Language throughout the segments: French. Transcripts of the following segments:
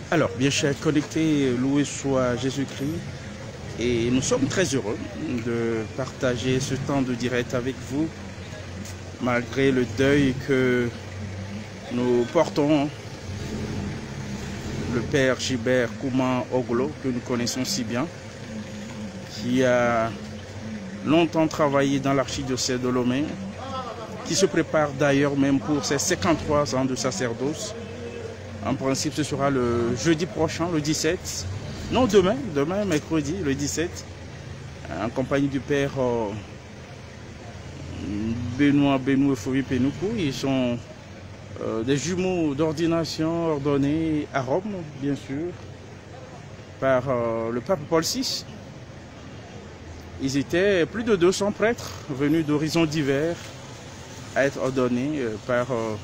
Alors, bien chers connectés, loué soit Jésus-Christ. Et nous sommes très heureux de partager ce temps de direct avec vous, malgré le deuil que nous portons. Le père Gilbert Kouma Oglo, que nous connaissons si bien, qui a longtemps travaillé dans l'archidiocèse de Lomé, qui se prépare d'ailleurs même pour ses 53 ans de sacerdoce. En principe, ce sera le jeudi prochain, le 17. Non, demain, mercredi, le 17, en compagnie du père Benoît Euphorie Pénoukou. Ils sont des jumeaux d'ordination ordonnés à Rome, bien sûr, par le pape Paul VI. Ils étaient plus de 200 prêtres venus d'horizons divers à être ordonnés par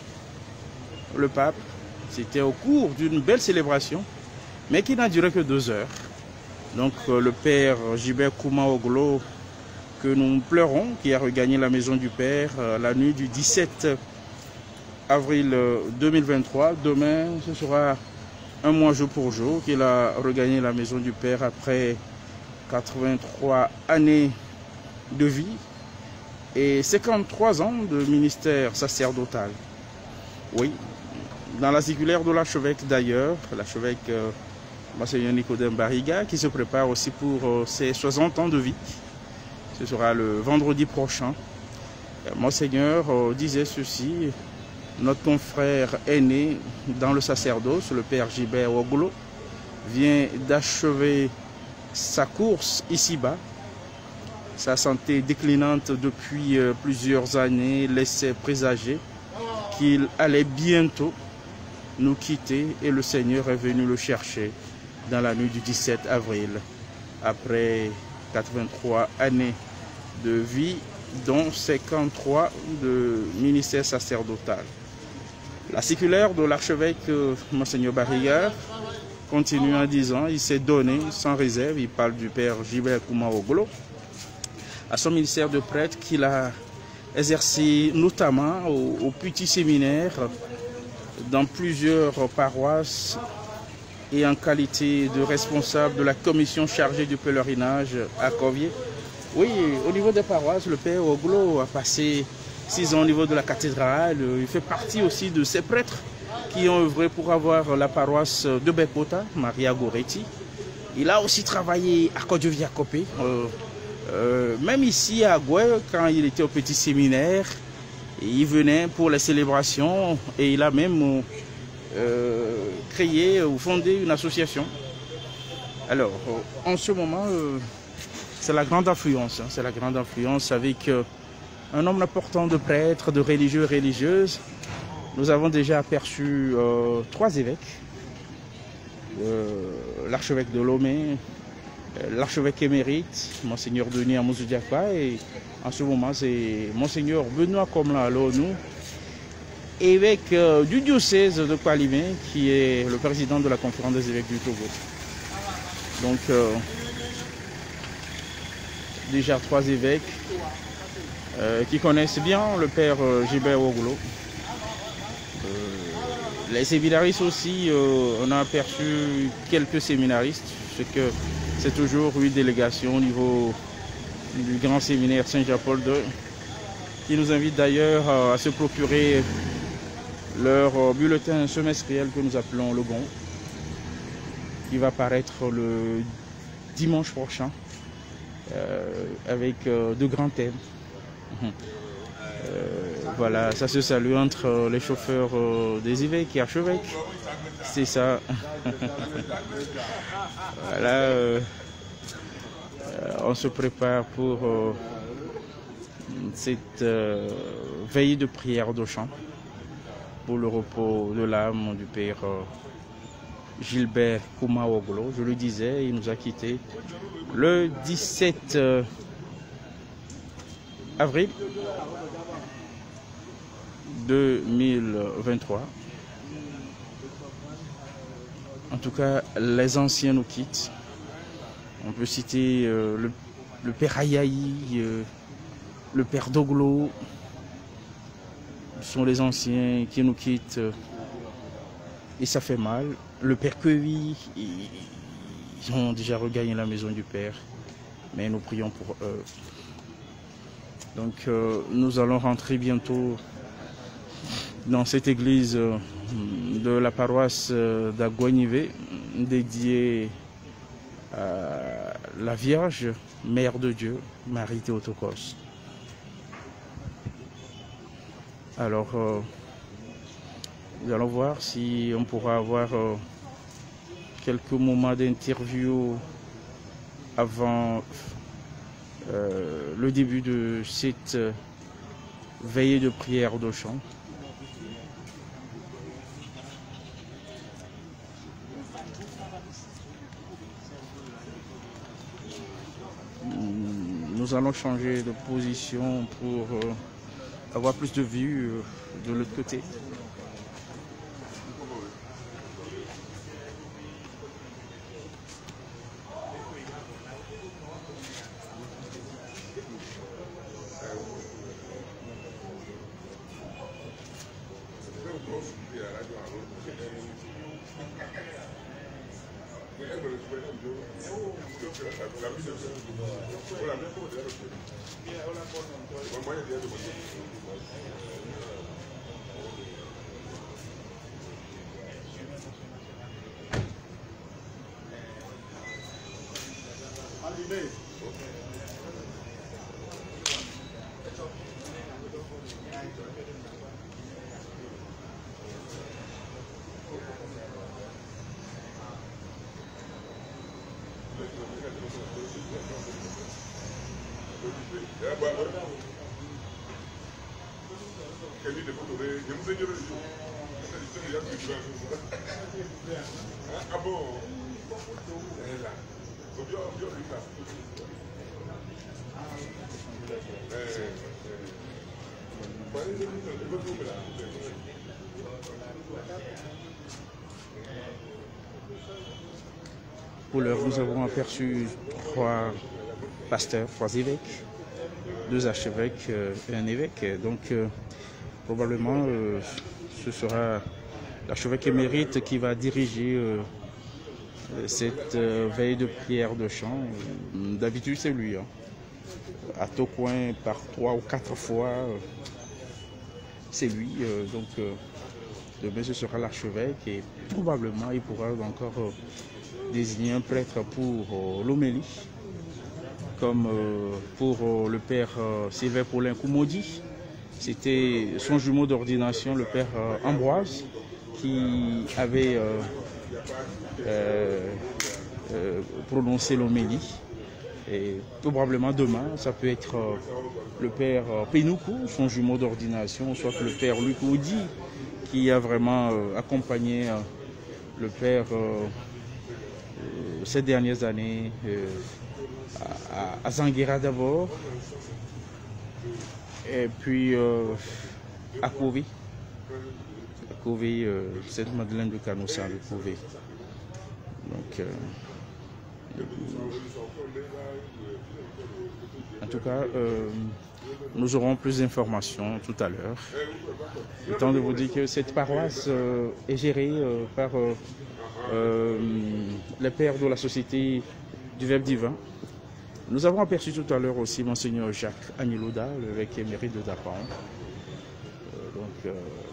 le pape. C'était au cours d'une belle célébration, mais qui n'a duré que 2 heures. Donc le père Gilbert Kouma Oglo, que nous pleurons, qui a regagné la maison du père la nuit du 17 avril 2023. Demain, ce sera un mois jour pour jour qu'il a regagné la maison du père après 83 années de vie et 53 ans de ministère sacerdotal. Oui. Dans la circulaire de l'archevêque d'ailleurs, l'archevêque Monseigneur Nicodème Barriga, qui se prépare aussi pour ses 60 ans de vie. Ce sera le vendredi prochain. Monseigneur disait ceci: notre confrère aîné dans le sacerdoce, le père Gilbert Oglo, vient d'achever sa course ici-bas. Sa santé déclinante depuis plusieurs années laissait présager qu'il allait bientôt nous quitter, et le Seigneur est venu le chercher dans la nuit du 17 avril, après 83 années de vie, dont 53 de ministère sacerdotal. La circulaire de l'archevêque Monseigneur Barriga continue en disant: il s'est donné sans réserve, il parle du père Gilbert Kouma Oglo, à son ministère de prêtre qu'il a exercé notamment au petit séminaire, dans plusieurs paroisses, et en qualité de responsable de la commission chargée du pèlerinage à Corvier. Oui, au niveau des paroisses, le père Oglo a passé 6 ans au niveau de la cathédrale. Il fait partie aussi de ces prêtres qui ont œuvré pour avoir la paroisse de Bekota, Maria Goretti. Il a aussi travaillé à Kodjoviakopé, même ici à Goué, quand il était au petit séminaire. Il venait pour les célébrations et il a même créé ou fondé une association. Alors, en ce moment, c'est la grande affluence. C'est la grande affluence avec un nombre important de prêtres, de religieux et religieuses. Nous avons déjà aperçu 3 évêques. L'archevêque de Lomé, l'archevêque émérite, Monseigneur Denis Amoussou-Diakpa, et en ce moment c'est Monseigneur Benoît Komla Alonou, évêque du diocèse de Kwalimé, qui est le président de la conférence des évêques du Togo. Donc déjà 3 évêques qui connaissent bien le père Gilbert Oglo. Les séminaristes aussi, on a aperçu quelques séminaristes, ce que c'est toujours une délégation au niveau du grand séminaire Saint-Jean-Paul II, qui nous invite d'ailleurs à se procurer leur bulletin semestriel que nous appelons le GON, qui va paraître le dimanche prochain avec de grands thèmes. Voilà, ça se salue entre les chauffeurs des évêques et archevêques. C'est ça. Voilà, on se prépare pour cette veille de prière de chant pour le repos de l'âme du père Gilbert Kouma Oglo. Je le disais, il nous a quittés le 17 avril 2023. En tout cas, les anciens nous quittent. On peut citer le père Ayaï, le père Doglo. Ce sont les anciens qui nous quittent et ça fait mal. Le Père Quevi, ils ont déjà regagné la maison du Père, mais nous prions pour eux. Donc nous allons rentrer bientôt dans cette église de la paroisse d'Aguanivé, dédiée à la Vierge, Mère de Dieu, Marie Théotokos. Alors, nous allons voir si on pourra avoir quelques moments d'interview avant le début de cette veillée de prière de chant. Nous allons changer de position pour avoir plus de vue de l'autre côté. Pour l'heure, nous avons aperçu 3 pasteurs, 3 évêques, 2 archevêques et un évêque. Donc, probablement, ce sera l'archevêque émérite qui va diriger cette veille de prière de chant. D'habitude, c'est lui. À Tocoin, par 3 ou 4 fois, c'est lui. Donc, demain, ce sera l'archevêque et probablement, il pourra encore désigner un prêtre pour l'homélie, comme pour le père Sylvain Paulin Koumoudi. C'était son jumeau d'ordination, le père Ambroise, qui avait prononcé l'homélie. Et probablement demain, ça peut être le père Pénoukou, son jumeau d'ordination, soit le père Luc Oudi, qui a vraiment accompagné le père ces dernières années à Zanguera d'abord, et puis à Cové, Sainte-Madeleine de Canossa, de Cové. Donc, en tout cas, nous aurons plus d'informations tout à l'heure. Le temps de vous dire que cette paroisse est gérée par les pères de la Société du Verbe divin. Nous avons aperçu tout à l'heure aussi Monseigneur Jacques Agnelouda, l'évêque émérite de Dapan. Donc,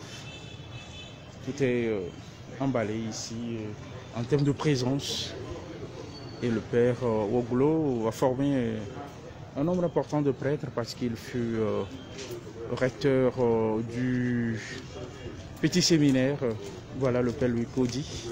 tout est emballé ici en termes de présence. Et le père Oglo a formé un nombre important de prêtres parce qu'il fut recteur du petit séminaire. Voilà le père Louis Cody.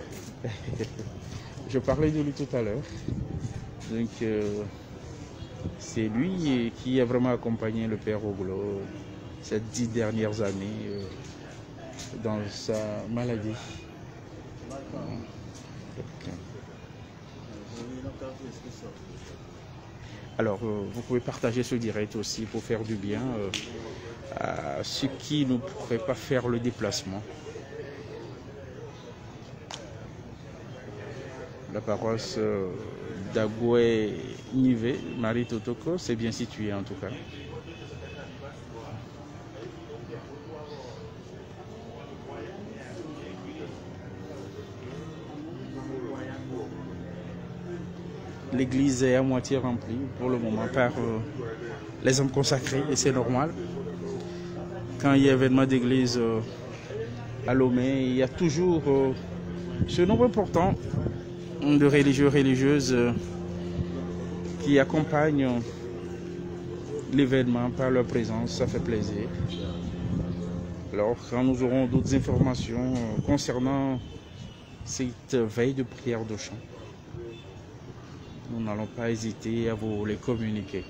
Je parlais de lui tout à l'heure. Donc c'est lui qui a vraiment accompagné le père Oglo ces 10 dernières années dans sa maladie. Alors, vous pouvez partager ce direct aussi pour faire du bien à ceux qui ne pourraient pas faire le déplacement. La paroisse d'Aguanivé, Marie Théotokos, c'est bien situé en tout cas. l'église est à moitié remplie pour le moment par les hommes consacrés, et c'est normal. Quand il y a événement d'église à Lomé, il y a toujours ce nombre important de religieux et religieuses qui accompagnent l'événement par leur présence. Ça fait plaisir. Alors, quand nous aurons d'autres informations concernant cette veille de prière de chant, nous n'allons pas hésiter à vous les communiquer.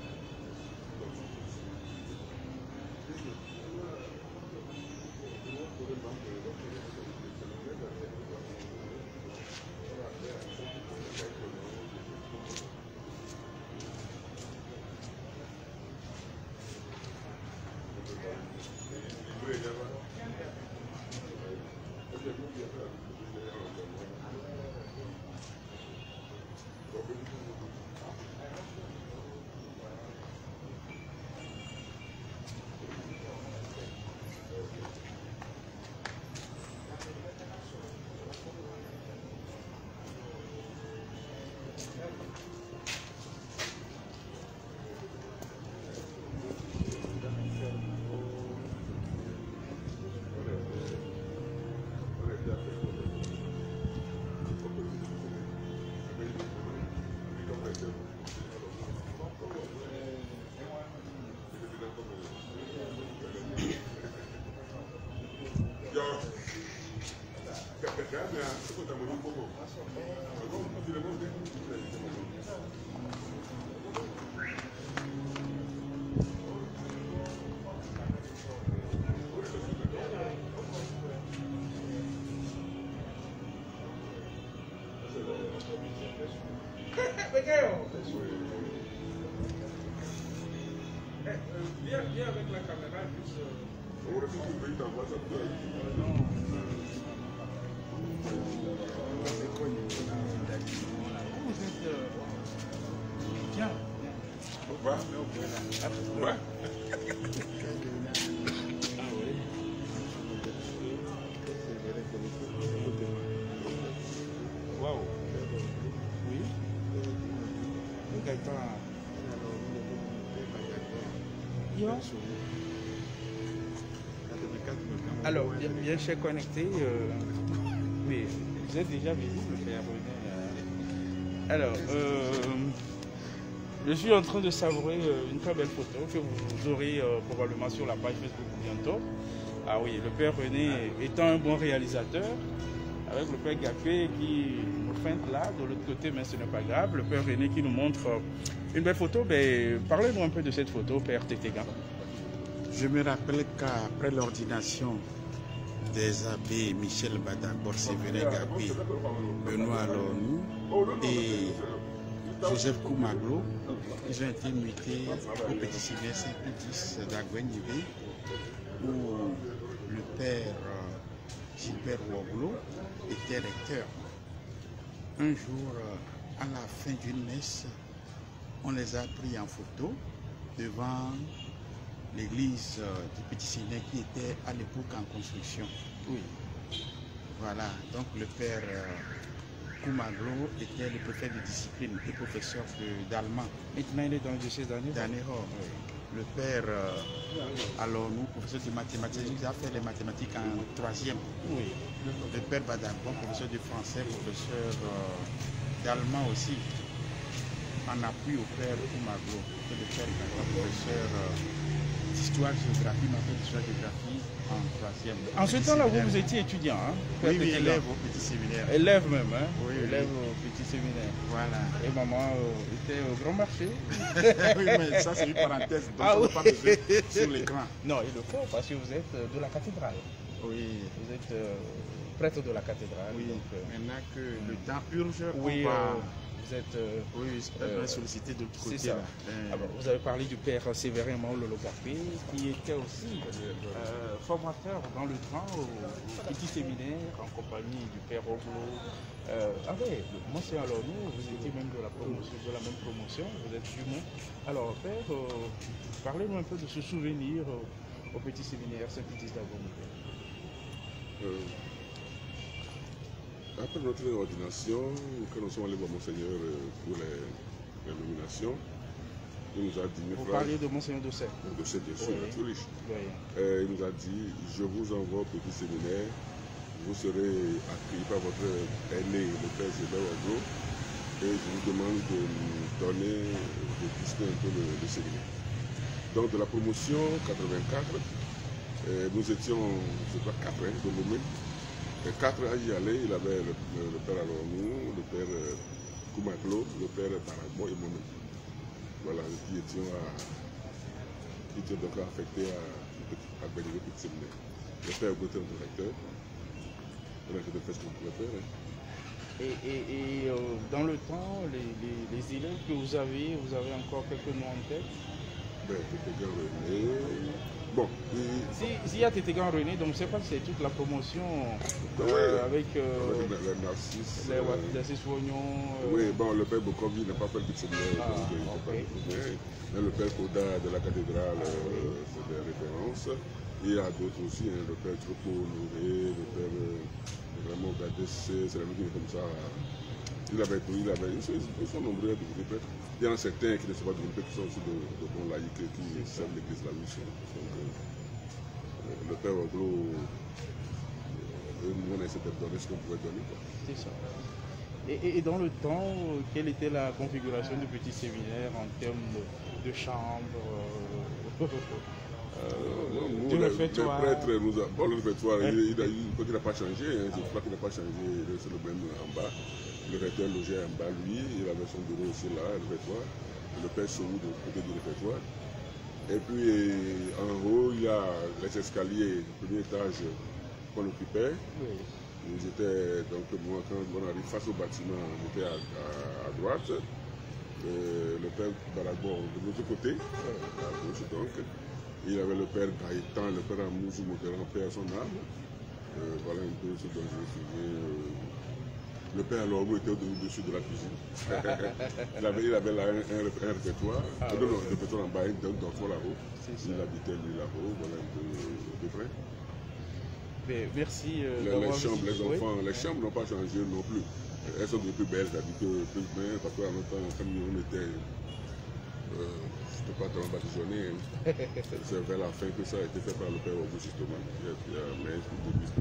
Viens avec la caméra, juste. Tiens. Waouh. Oui. Alors, bien cher connecté, oui, vous êtes déjà visible, frère. Alors, je suis en train de savourer une très belle photo que vous aurez probablement sur la page Facebook bientôt. Ah oui, le père René étant un bon réalisateur, avec le père Gapé qui nous feinte là, de l'autre côté, mais ce n'est pas grave. Le père René qui nous montre une belle photo. Ben, parlez-nous un peu de cette photo, père Tétégan. Je me rappelle qu'après l'ordination des abbés Michel Badabor, Séverin Gapé, Benoît Alonou et Joseph Koumaglo, ils ont été mutés au petit séminaire Saint-Pétis d'Agouenibé, où le père Gilbert Woglo était recteur. Un jour, à la fin d'une messe, on les a pris en photo devant l'église du petit séminaire qui était à l'époque en construction. Oui. Voilà, donc le père Koumaglo était le préfet de discipline et professeur d'allemand. Maintenant, il est dans le diocèse d'Anéhor. Le père Alonou, professeur de mathématiques, il a fait les mathématiques en 3e. Oui. Le père Badabon, professeur de français, professeur d'allemand aussi, en appui au père Koumaglo. Le père Badabon, professeur d'histoire-géographie, d'histoire-géographie en 3e. En ce temps-là, vous étiez étudiant, hein? Oui, oui, élève au petit séminaire. Élève même, hein? Oui, élève au petit séminaire. Voilà. Et maman était au grand marché. Oui, mais ça c'est une parenthèse, donc on ne peut pas le sur l'écran. Non, il le faut parce que vous êtes de la cathédrale. Oui. Vous êtes prêtre de la cathédrale. Oui, donc, maintenant que le temps urge, oui, on va... vous êtes... oui, sollicité de l'autre côté. C'est ça. Alors, vous avez parlé du père Séverin Maololo Gapé, qui était aussi formateur dans le temps au petit séminaire en compagnie du père Oglo. Monsieur Alonou, vous étiez même de la promotion, de la même promotion, vous êtes jumeau. Alors, père, parlez-nous un peu de ce souvenir au petit séminaire Saint-Pétis d'Agouenibé. Après notre ordination, quand nous sommes allés voir Monseigneur pour les nominations, il nous a dit... Vous parliez de Monseigneur Doucet. Doucet, bien sûr, oui. tout riche. Oui. Il nous a dit, je vous envoie au petit séminaire, vous serez accueillis par votre aîné, le père Gilbert Waglo, et je vous demande de nous donner, de visiter un peu le séminaire. Donc de la promotion 84, nous étions, je crois, 4 de Lomé. 4 à y aller, il avait le père Alonou, le père Koumaglo, le père Baragbo et moi-même. Voilà, qui étions donc affectés à bénéficier du petit séminaire. Le père était le directeur. On a fait ce qu'on pouvait faire. Et dans le temps, les élèves que vous avez encore quelques noms en tête? Ben, Tétégan René. Bon. S'il y a Tétégan René, donc je ne sais pas si c'est toute la promotion avec les Narcisse. Les Narcisse Wognon. Oui, bon, le père Bokovi n'a pas fait le petit séminaire. Okay. Mais le père Koda de la cathédrale, c'est des références. Il y a d'autres aussi, hein, le père Tropo Honoré, le père vraiment Gadessé, c'est la musique comme ça. Ils sont nombreux à développer. Il y en a certains qui ne sont pas développés, qui sont aussi de bons laïcs, qui servent l'église la mission. Le père Oglo, nous on a essayé de donner ce qu'on pouvait donner. C'est ça. Et dans le temps, quelle était la configuration du petit séminaire en termes de chambre le réfectoire, le réfectoire, il n'a pas changé, hein, je crois qu'il n'a pas changé, c'est le même en bas. Le recteur logeait en bas, lui, il avait son bureau aussi là, le réfectoire. Le père Soumou de côté du réfectoire. Et puis en haut, il y a les escaliers du premier étage qu'on occupait. Oui. J'étais, donc moi, quand on arrive face au bâtiment, j'étais à droite. Le père Baragbo de l'autre côté, à gauche donc. Il y avait le père Gaëtan, le père Amouzou Moutera, père à son âme. Voilà un peu ce dont je me souviens. Le père Lorbo était au-dessus de la cuisine. il avait là un répertoire. Non, un répertoire en bas, un dortoir là-haut. Il habitait lui là-haut, voilà un peu de près. Mais merci. Les chambres, les enfants, les chambres n'ont pas changé non plus. Elles sont devenues plus belles, j'habite plus bien, parce qu'en même temps, comme on était. Je ne peux pas trop badigeonner. C'est vers la fin que ça a été fait par le père Auguste, justement. Mais je ne peux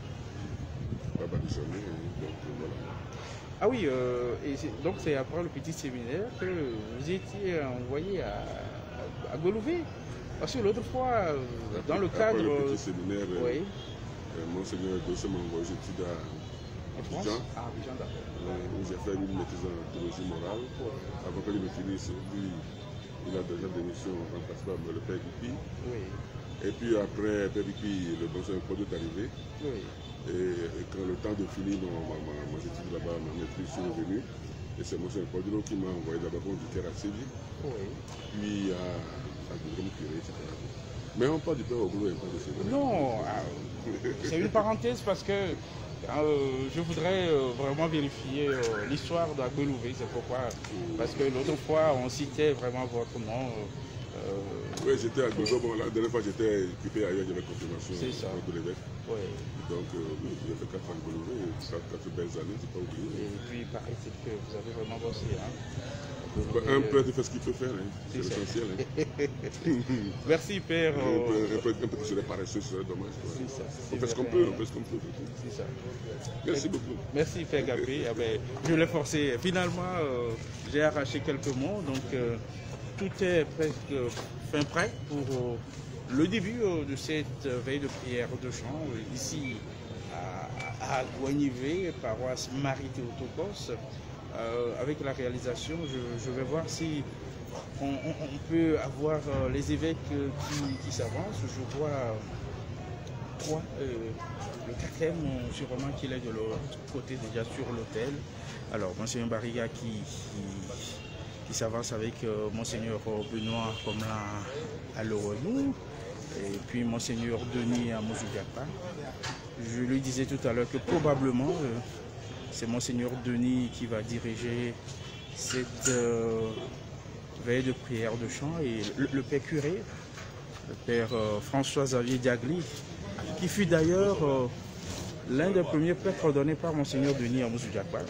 pas badigeonner. Donc voilà. Ah oui, donc c'est après le petit séminaire que vous étiez envoyé à Golouvé. Parce que l'autre fois, dans le cadre. Après le petit séminaire, oui. Monseigneur Dossé m'a envoyé études à Abidjan. Où j'ai fait une maîtrise en théologie morale. Avant que je me finisse, puis il a donné des missions remplacées par le père Guipi. Oui. Et puis après, père Guipi, le Monseigneur Paul est arrivé. Oui. Et quand le temps de finir mes études là-bas, ma maîtrise, je suis revenu. Et c'est Monseigneur Paul qui m'a envoyé d'abord au vicaire à Séville. Oui. Puis à Goudron Curé, etc. Mais on parle du père Oglo et pas de Séville. Non, c'est une parenthèse parce que je voudrais vraiment vérifier l'histoire d'Agbelouvé, c'est pourquoi. Parce que l'autre fois, on citait vraiment votre nom. Oui, j'étais à Gozo. Bon, la dernière fois, j'étais occupé ailleurs, j'avais confirmation de l'évêque. Oui. Donc, j'ai fait 4 ans à Golouvé, 4 belles années, je n'ai pas oublié. Et puis, il paraît-il que vous avez vraiment bossé. Hein. Un père fait ce qu'il peut faire, hein. C'est l'essentiel. Hein. Merci, Père. Un peu qui serait paresseux, ce serait dommage. Ça. On fait ce qu'on peut, C'est ça. Merci beaucoup. Merci, Père Gapé. Je l'ai forcé. Finalement, j'ai arraché quelques mots, donc tout est presque fin prêt pour le début de cette veille de prière de chant, ici à Gouagnivé, paroisse Marie-Théotokos. Avec la réalisation, je vais voir si on peut avoir les évêques qui s'avancent. Je vois 3, le 4e, sûrement qu'il est de l'autre côté déjà sur l'autel. Alors, Monseigneur Bariga qui s'avance avec Monseigneur Benoît comme là à l'Oronou, et puis Monseigneur Denis à Mozougapa. Je lui disais tout à l'heure que probablement c'est Monseigneur Denis qui va diriger cette veille de prière de chant, et le père curé, le père François-Xavier Diagli, qui fut d'ailleurs l'un des premiers prêtres ordonnés par Monseigneur Denis Amoussou Diakpa.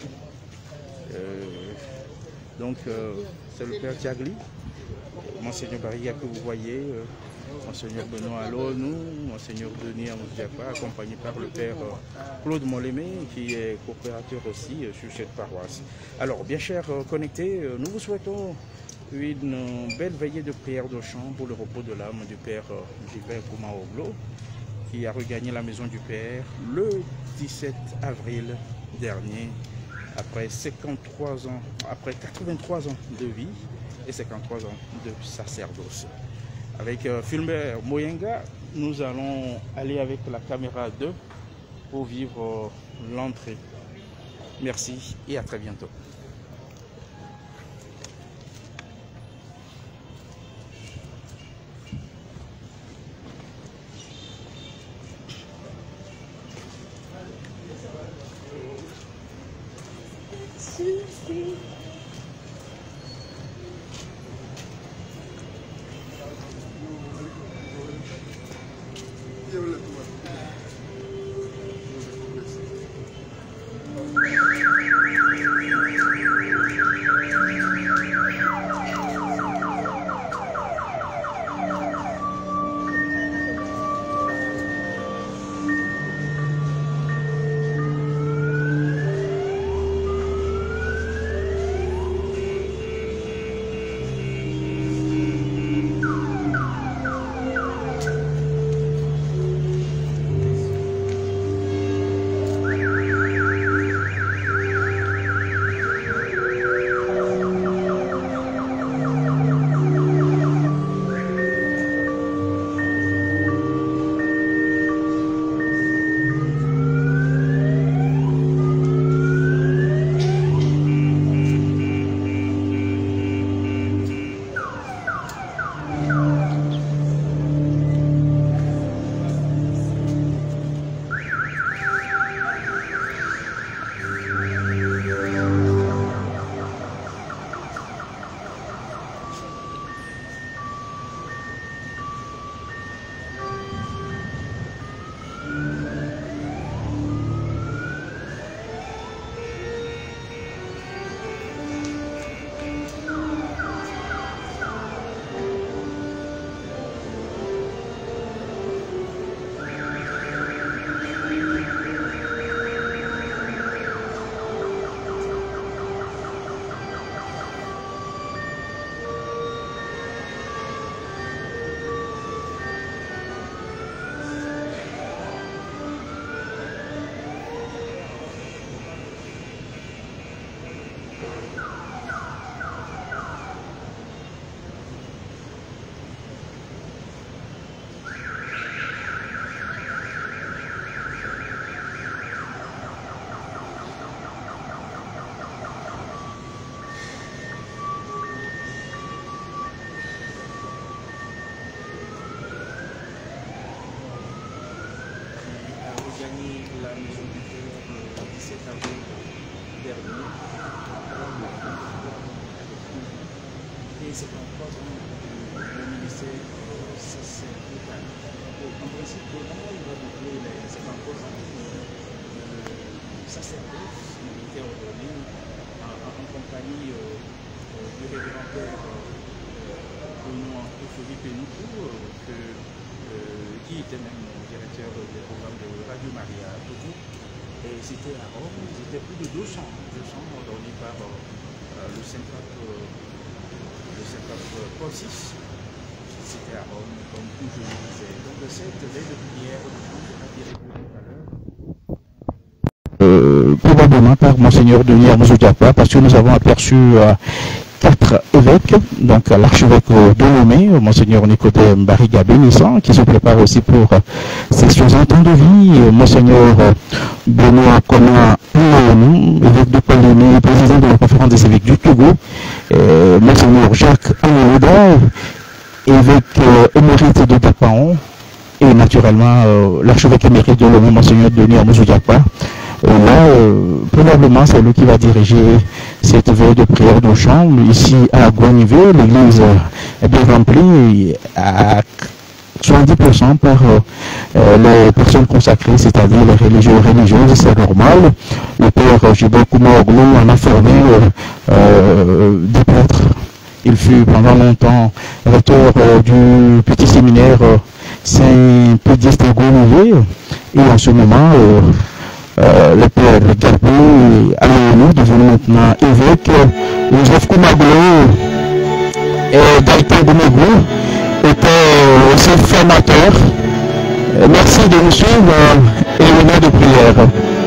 Donc, c'est le Père Tiagli, Monseigneur Barriga que vous voyez, Monseigneur Benoît Alonou, Monseigneur Denis Amoussou Diakpa, accompagné par le Père Claude Molémé, qui est coopérateur aussi sur cette paroisse. Alors, bien chers connectés, nous vous souhaitons une belle veillée de prière de chant pour le repos de l'âme du Père Gilbert Kouma-Oglo, qui a regagné la maison du Père le 17 avril dernier, après 53 ans, après 83 ans de vie et 53 ans de sacerdoce. Avec Fulbert Moyenga, nous allons aller avec la caméra 2 pour vivre l'entrée. Merci et à très bientôt. Et c'est encore le ministère sacerdotal. En principe, normalement, il va doubler les 50 ans sacerdoce militaire ordonné en compagnie du révérend père Benoît Pénoukou, qui était même directeur des programmes de Radio Maria Togo. Et c'était à Rome, ils étaient plus de 200 ordonnés par le Saint-Pape Paul VI. C'était à Rome, comme je le disais. Donc cette veille de prière, probablement par Monseigneur Denis Amoussou Diakpa, parce que nous avons aperçu 4 évêques, donc l'archevêque de Lomé, Monseigneur Nicodème Barriga Bénisson, qui se prépare aussi pour ses 60 ans de vie, Monseigneur Benoît Koma Alonou, évêque de Palémé, président de la conférence des évêques du Togo, Monseigneur Jacques Alouda, évêque émérite de Dapaon, et naturellement l'archevêque émérite de Lomé, Monseigneur Denis Amoussou Diakpa. Là, probablement, c'est lui qui va diriger cette veille de prière de chant. Ici, à Guanivé, l'église est bien remplie. À 70% par les personnes consacrées, c'est-à-dire les religieux et religieuses, c'est normal. Le père Gilbert Koumaoglou en a formé des prêtres. Il fut pendant longtemps recteur du petit séminaire Saint-Pédiste Goulouvé, et en ce moment, le père Gabou Alonou, devenu maintenant évêque, Joseph Koumaoglou et Gaëtan Goumegou était aussi formateur. Merci de nous suivre et le nom de prière.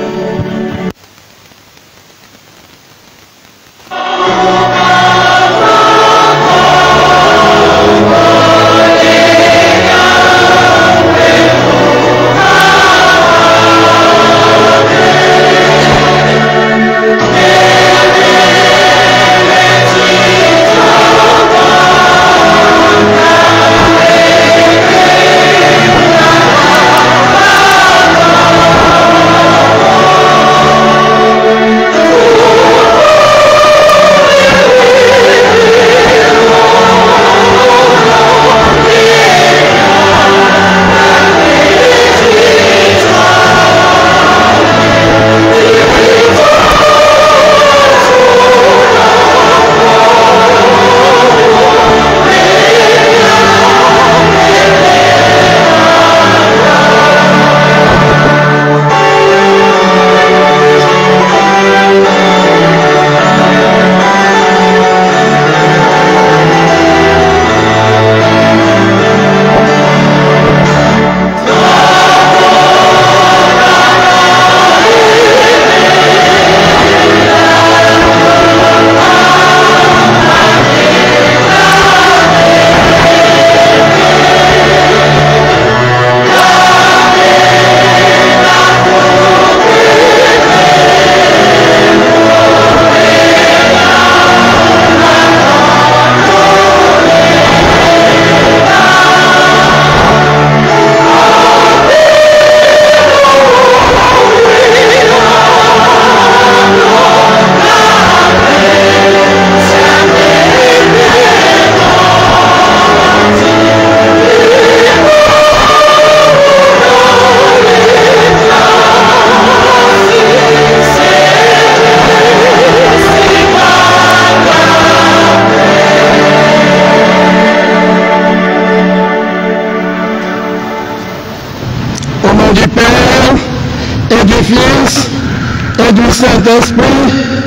Saint-Esprit,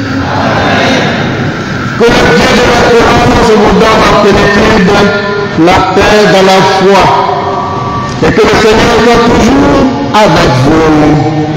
que le Dieu de l'espérance vous donne en plénitude la paix dans la foi, et que le Seigneur soit toujours avec vous.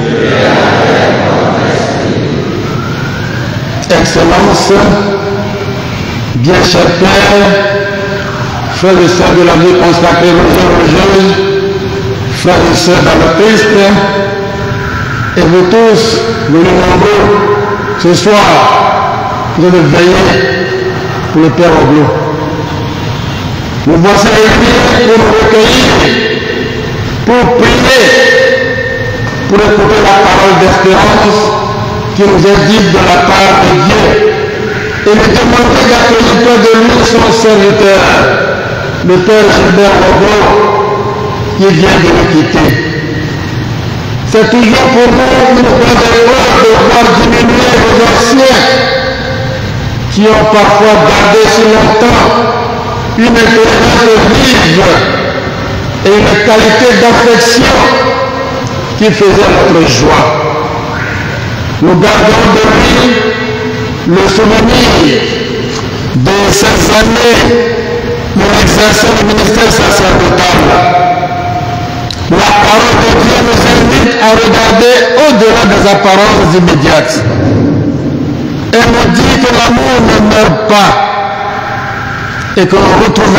Excellence, bien cher Père, frères et sœurs de la vie consacrée religieuse, frères et sœurs dans le Christ, et vous tous, venus nombreux, ce soir, vous allez veiller pour le Père Oglou. Nous voici réunis pour nous recueillir, pour prier, pour écouter la parole d'espérance qui nous est dite de la part de Dieu, et nous demander d'accueillir près de lui son serviteur, le Père Gilbert Oglou, qui vient de nous quitter. C'est toujours pour nous une grande épreuve de voir diminuer vos anciens qui ont parfois gardé si longtemps une intelligence vive et une qualité d'affection qui faisait notre joie. Nous gardons de lui le souvenir de ces années où il exerçait le ministère sacerdotal. La parole de Dieu nous invite à regarder au-delà des apparences immédiates. Elle nous dit que l'amour ne meurt pas et que l'on retrouve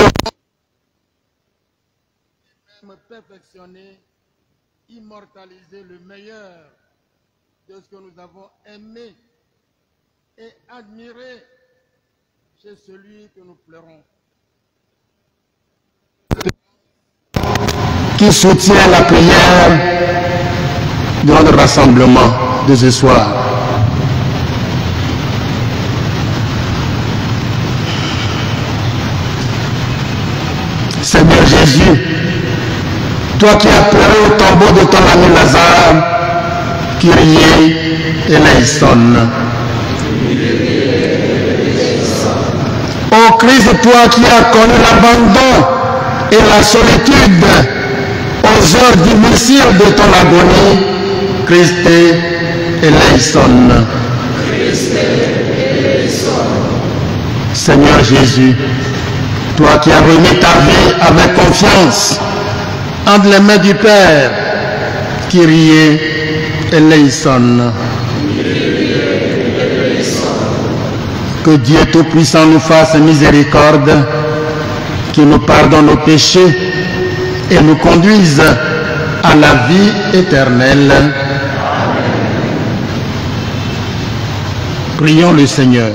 même perfectionner, immortaliser le meilleur de ce que nous avons aimé et admiré chez celui que nous pleurons. Qui soutient la prière de notre rassemblement de ce soir. Seigneur Jésus, toi qui as pleuré au tombeau de ton ami Lazare, Kyrie eleison. Ô Christ, toi qui as connu l'abandon et la solitude aux heures difficiles de ton agonie, Christ eleison. Seigneur Jésus, toi qui as remis ta vie avec confiance entre les mains du Père, Kyrie eleison. Que Dieu Tout-Puissant nous fasse miséricorde, qu'il nous pardonne nos péchés et nous conduise à la vie éternelle. Prions le Seigneur.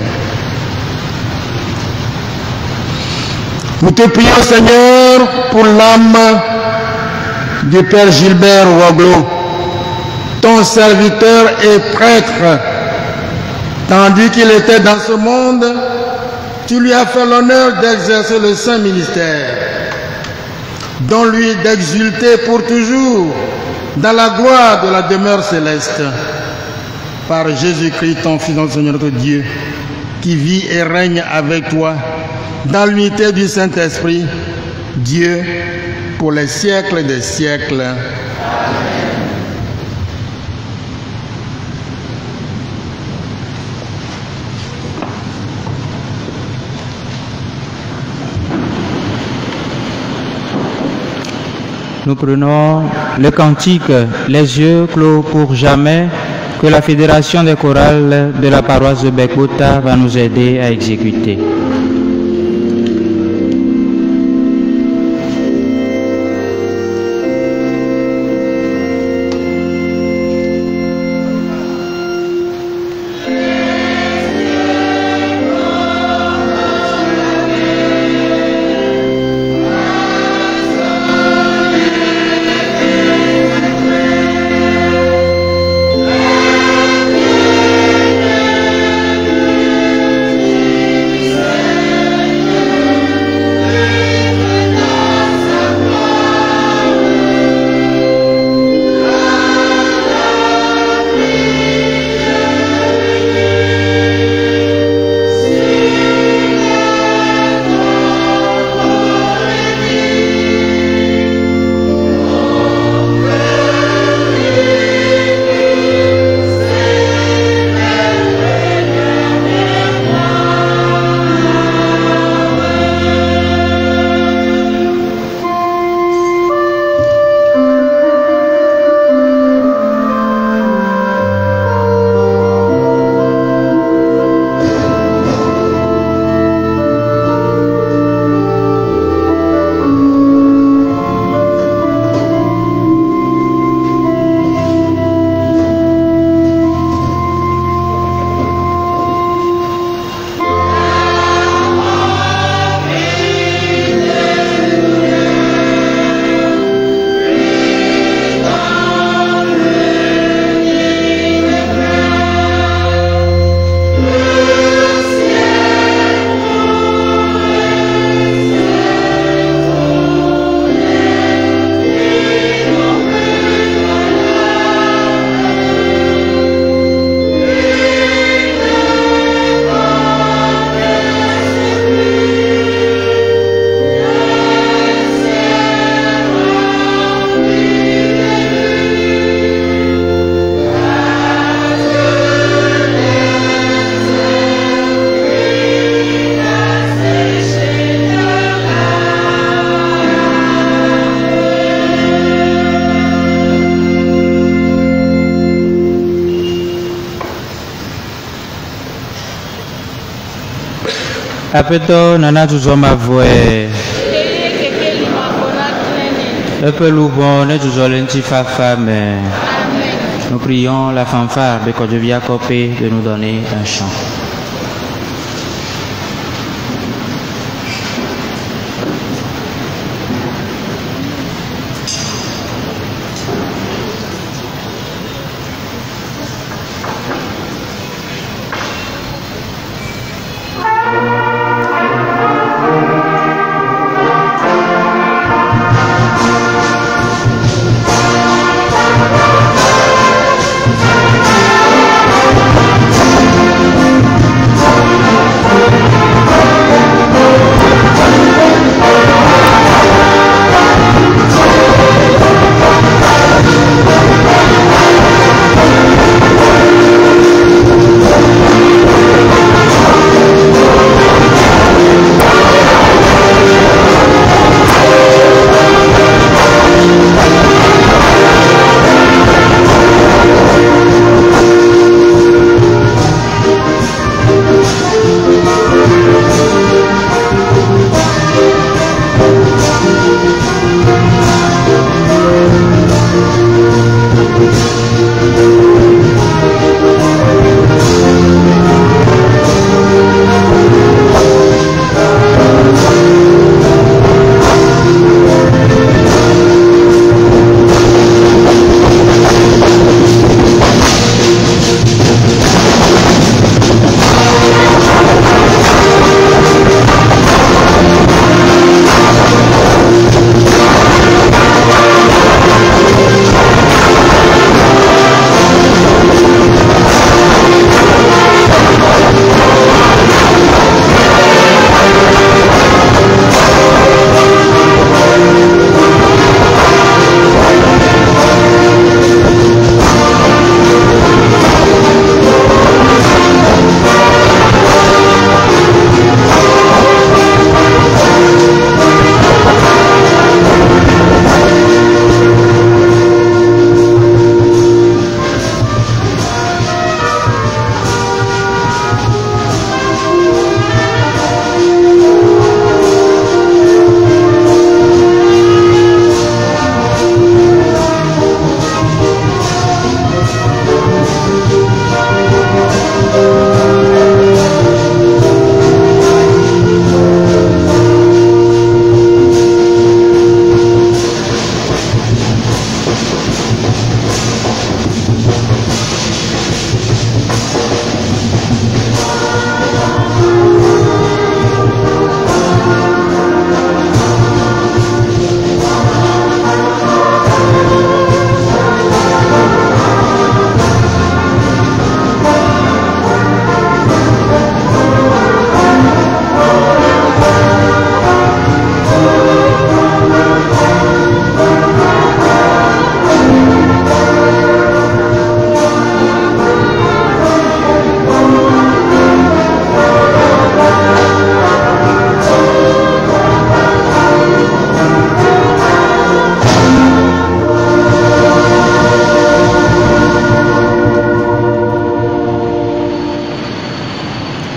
Nous te prions, Seigneur, pour l'âme du Père Gilbert Woglo, ton serviteur et prêtre. Tandis qu'il était dans ce monde, tu lui as fait l'honneur d'exercer le saint ministère. Donne-lui d'exulter pour toujours dans la gloire de la demeure céleste. Par Jésus-Christ, ton Fils, notre Seigneur, notre Dieu, qui vit et règne avec toi dans l'unité du Saint-Esprit, Dieu, pour les siècles des siècles. Nous prenons le cantique « Les yeux clos pour jamais » que la Fédération des chorales de la paroisse de Bekota va nous aider à exécuter. Apeto nana tuzoma vwe Epe loubon ne tuzolenti fafame. Nous prions la fanfare de Kodjevia Kopé de nous donner un chant.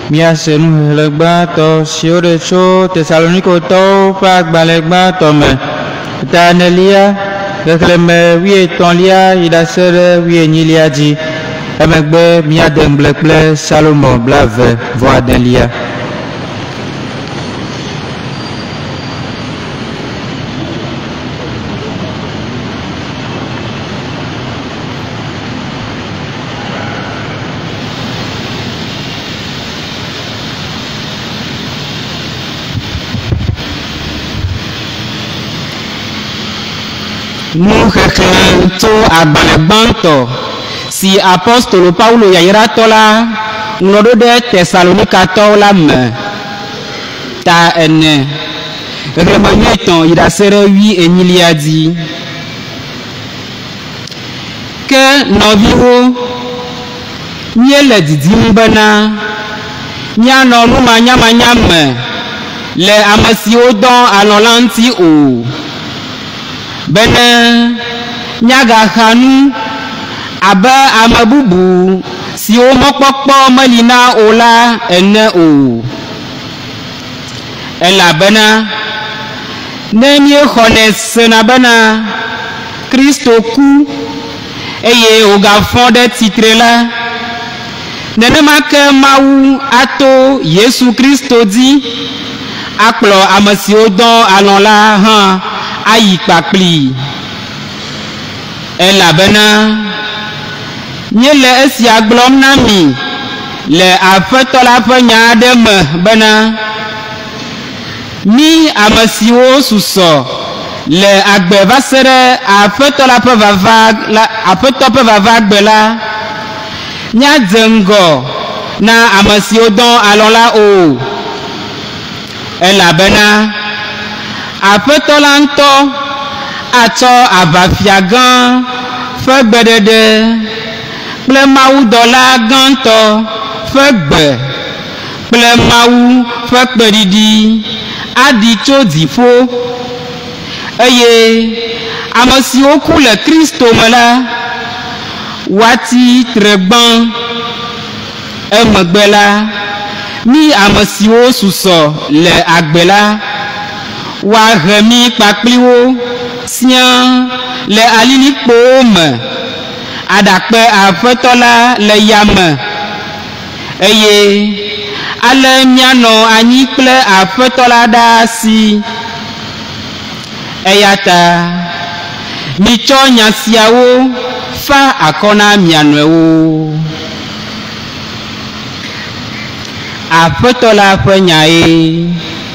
Miasenu legba to sio de cho Tesalonico to pak balegba to me Tanelia Kekleme wie tonlia ida sere wie nilia di Emegbe mia dembleple Salomon blave voix d'Elia. Nous recueillons à Balebanto. Si apostolo Paulo yaira tola ngodo de Thessalonica tola me ta ene remanyeton ida sere 8 enyiliadi ke noviwo nyele didim bana nya no nu manya me le amasio don alolanti o bene nyaga khanu aba amabubu si o mokpokpo malina ola ene o ela bana nemie khones na bana Christo ku eye o ga fonde titre la nene make mawu ato Yesu Christo di akplo amasi o don alon la han ayi papli ela bana nyele esi agblom na mi le afeto la fe nya de me bana mi amasiwo suso le agbe va sere afeto la pe vava gbe la nya zengo na amasiwo don alon la o ela bana afeto la nto ato abafia gan fe gbedede ple mawu dola ganto fe gbe ple mawu fe kpedidi adi tso difo eye amasi oku le Kristo me la wati tregban emegbe la mi amasi wo suso le agbe la wa remi kpakpliwo sian le alilikpo me adakpe afetola le yame eye ale miano anyi kple afetola da si eyata mitso nyasiawo fa akona mianoewo afetola fe nyae.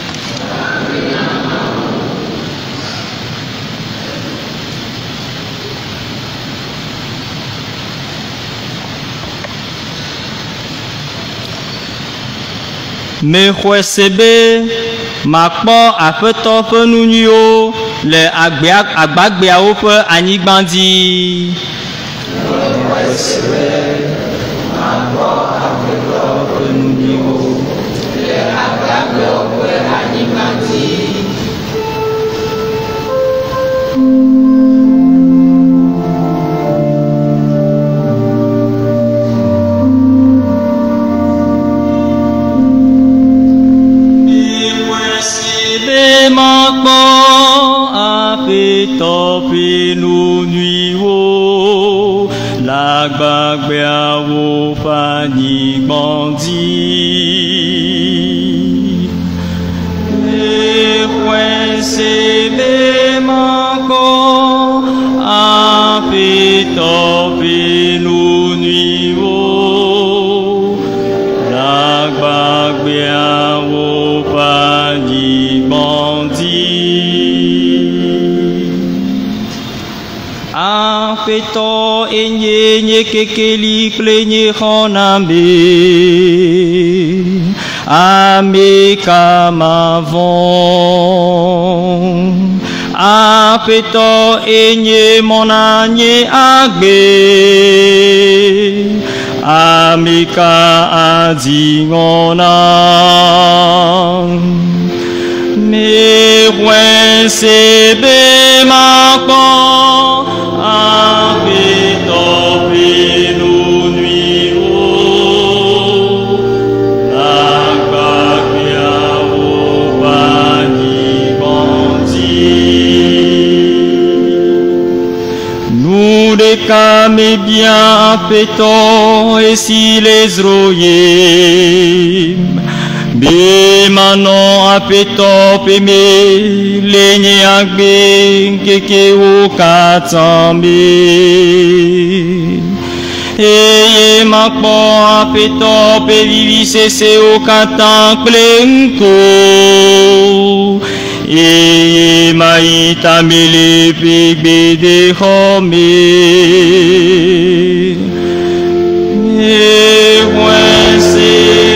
Me khwesebe makpo afeto fe nunyo le agbagbeawo fe anyigbandi topi nu nuiwo la gbagbe awo fani gbandi se be manko api topi nu nuiwo la gbagbe awo fani gbandi Afeto enye kekeli plenye khonambe ame kamavon Afeto enye monanye agbe amika adingona me wense be makon Afeto penu nuiwo la mes biens appétants et si les royim. Bimano appétant pémé, l'aigne agbe, keke au katambe. Et ma bon appétant pévivi cessé au katan plenko. Et ma itamele pégbe de home. Et ouais c'est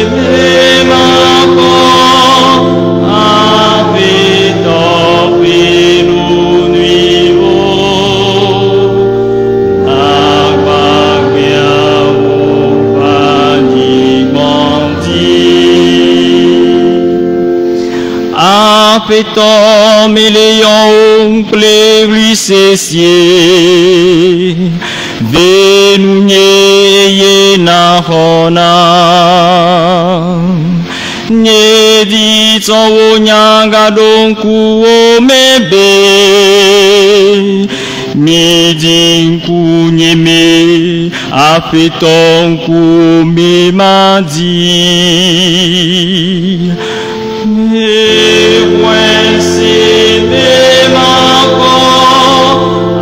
Appétant mes léons plé cessier venunye na hona nye di tso nyanga donku o mebe ni din ku nyeme appétant ku me madi. Et ouais, c'est des mamans,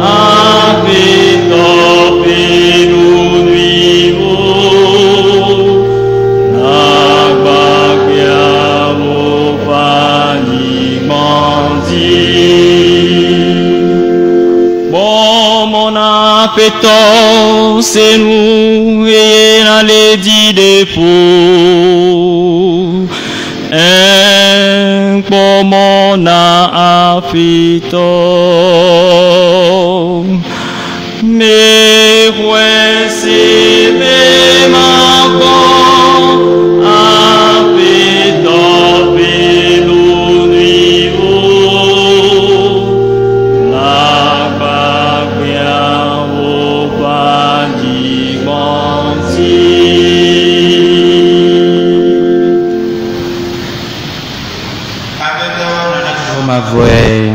appétant et nous nuivons, la baguette au panier dit. Bon, mon appétant, c'est nous, et n'allez dire des fous. Como na afito me juece me mago afito pelo nuevo la bagua o pandimonti. Ma voix.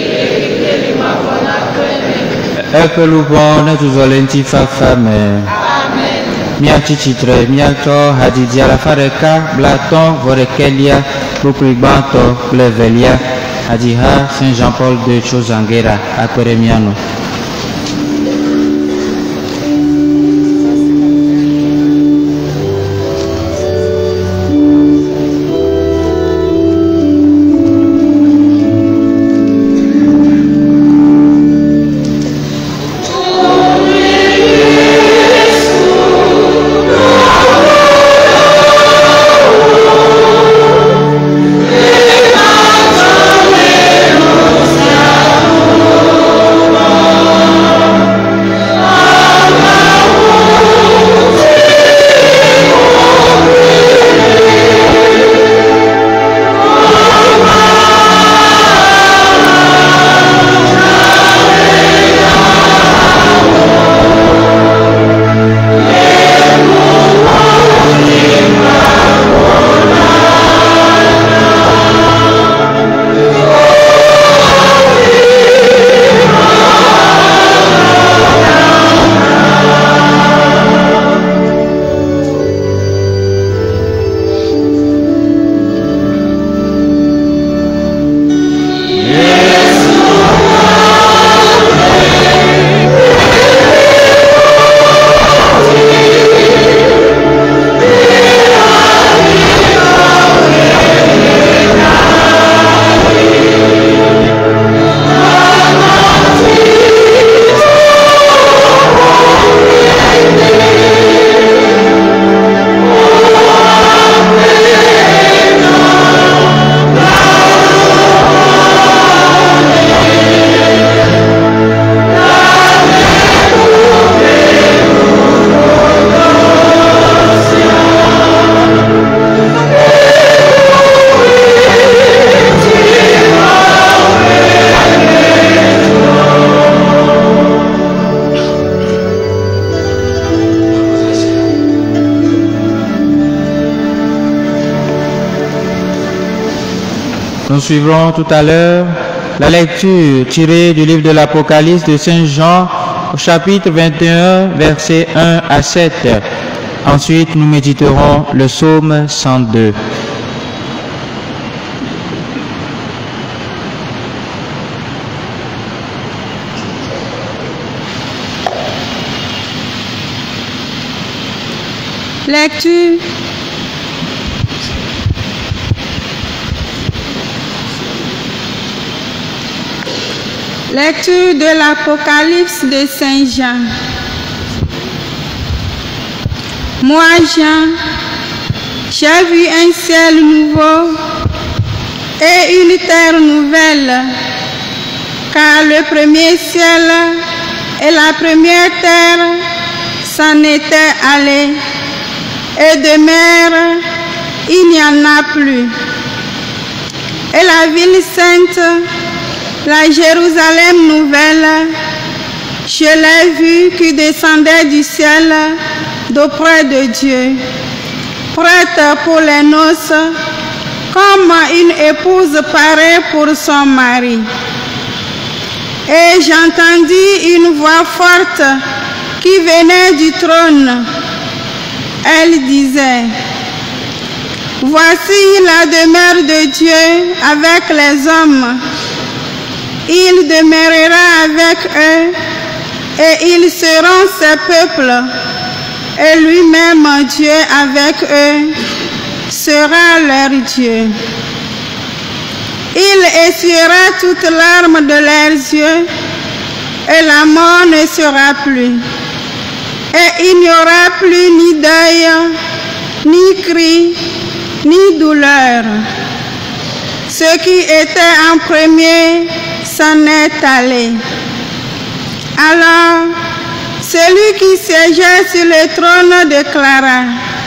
Ecco l'ubon e tu volenti fa fame. Mia cicitre, mia to hadidia la fareka, blaton, vorekelia, bucribanto, plevelia, hadiha, Saint Jean-Paul de Chozanguera, Aqueremiano. Nous suivrons tout à l'heure la lecture tirée du livre de l'Apocalypse de Saint Jean au chapitre 21, versets 1 à 7. Ensuite, nous méditerons le psaume 102. Lecture. Lecture de l'Apocalypse de Saint Jean. Moi, Jean, j'ai vu un ciel nouveau et une terre nouvelle, car le premier ciel et la première terre s'en étaient allés, et de mer, il n'y en a plus. Et la ville sainte, la Jérusalem nouvelle, je l'ai vue qui descendait du ciel d'auprès de Dieu, prête pour les noces, comme une épouse paraît pour son mari. Et j'entendis une voix forte qui venait du trône. Elle disait: voici la demeure de Dieu avec les hommes. Il demeurera avec eux et ils seront ses peuples. Et lui-même, Dieu avec eux, sera leur Dieu. Il essuiera toutes larmes de leurs yeux et la mort ne sera plus. Et il n'y aura plus ni deuil, ni cri, ni douleur. Ce qui était en premier s'en est allé. Alors, celui qui siégeait sur le trône déclara: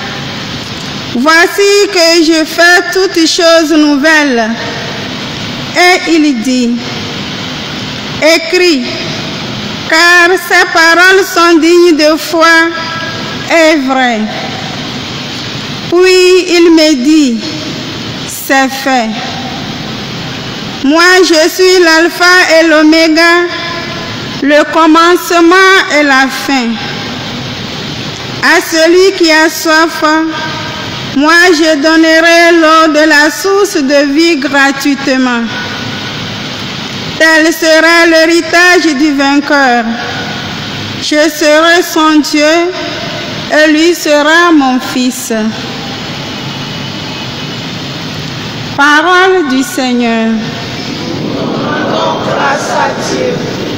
voici que je fais toutes choses nouvelles. Et il dit: écris, car ces paroles sont dignes de foi et vraies. Puis il me dit: c'est fait. Moi, je suis l'alpha et l'oméga, le commencement et la fin. À celui qui a soif, moi je donnerai l'eau de la source de vie gratuitement. Tel sera l'héritage du vainqueur. Je serai son Dieu et lui sera mon fils. Parole du Seigneur. Rendons grâce à Dieu.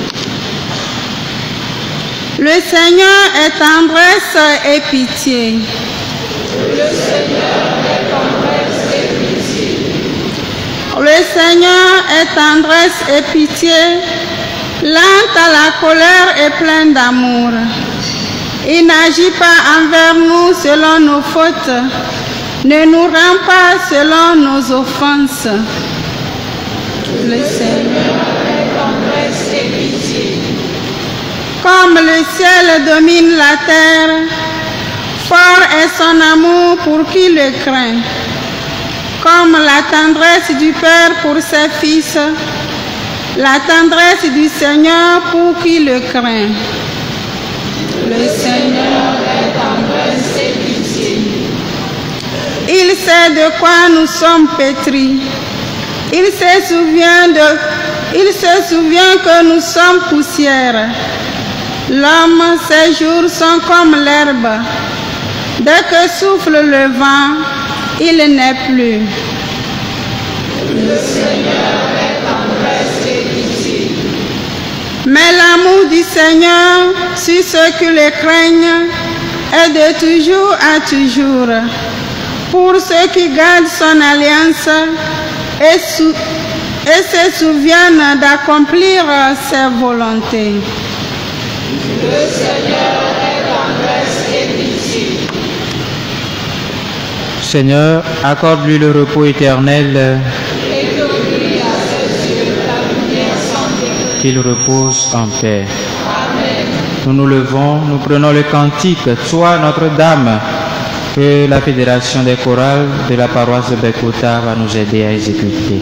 Le Seigneur est tendresse et pitié. Le Seigneur est tendresse et pitié. Le Seigneur est tendresse et pitié, lent à la colère et plein d'amour. Il n'agit pas envers nous selon nos fautes, ne nous rend pas selon nos offenses. Le Seigneur est tendresse et pitié. Comme le ciel domine la terre, fort est son amour pour qui le craint. Comme la tendresse du Père pour ses fils, la tendresse du Seigneur pour qui le craint. Le Seigneur est tendresse et pitié. Il sait de quoi nous sommes pétris. Il se souvient que nous sommes poussière. L'homme, ses jours sont comme l'herbe. Dès que souffle le vent, il n'est plus. Le Seigneur est tendresse et pitié. Mais l'amour du Seigneur sur ceux qui le craignent est de toujours à toujours, pour ceux qui gardent son alliance et se souviennent d'accomplir ses volontés. Le Seigneur est tendresse et pitié. Seigneur, accorde-lui le repos éternel. Qu'il repose en paix. Amen. Nous nous levons, nous prenons le cantique « Toi, Notre-Dame » que la Fédération des chorales de la paroisse de Bekota va nous aider à exécuter.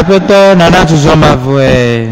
Apeto nana tuzoma vwe.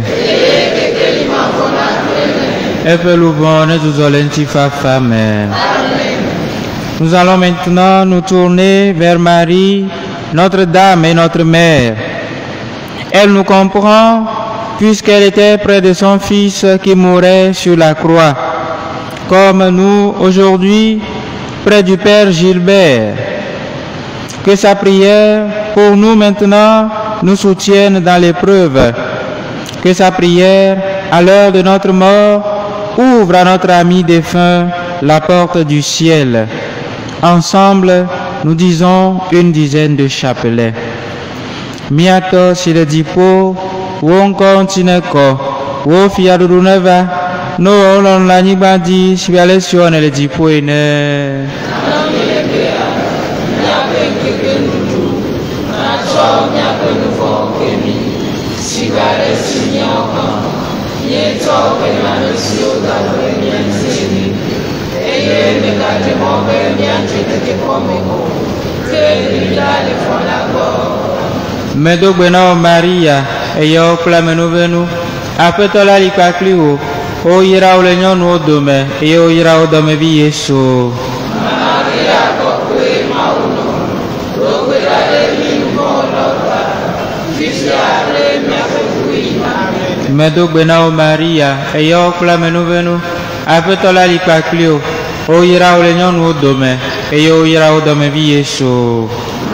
Epe loubon ne tuzolenti fafame. Nous allons maintenant nous tourner vers Marie, Notre-Dame et notre Mère. Elle nous comprend puisqu'elle était près de son Fils qui mourait sur la croix, comme nous aujourd'hui près du Père Gilbert. Que sa prière pour nous maintenant nous soutienne dans l'épreuve. Que sa prière à l'heure de notre mort ouvre à notre ami défunt la porte du ciel. Ensemble, nous disons une dizaine de chapelets. Miato sile dipo, won kontineko, wo fiaduruneva, no olon la nibandi, sialesione le dipo ene. Medo gwena Maria, eyo plamenu venu, apetola likakliwo, o yira o lenyon o dome, eyo yira o dome vi Yesu. Maria kokwe mauno, rogwe rade mingo lota, fisiare miafekuina. Medo gwena Maria, eyo plamenu venu, apetola likakliwo, o yira o lenyon o dome, eyo yira o dome vi Yesu.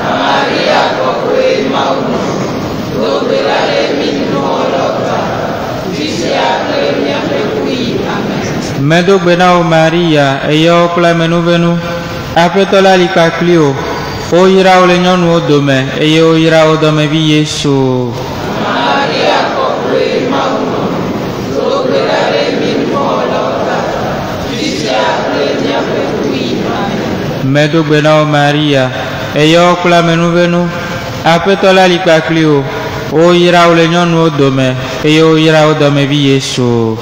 Medo gwena Maria, eyo plamenu venu, apetola likakliwo, o yira o lenyon o dome, eyo yira o dome vi Yesu. Maria kokwe mauno, rogwe rade mingo lota, fisiare miafekuina. Medo gwena Maria, eyo plamenu venu, apetola likakliwo, o yira o lenyon o dome, eyo yira o dome vi Yesu.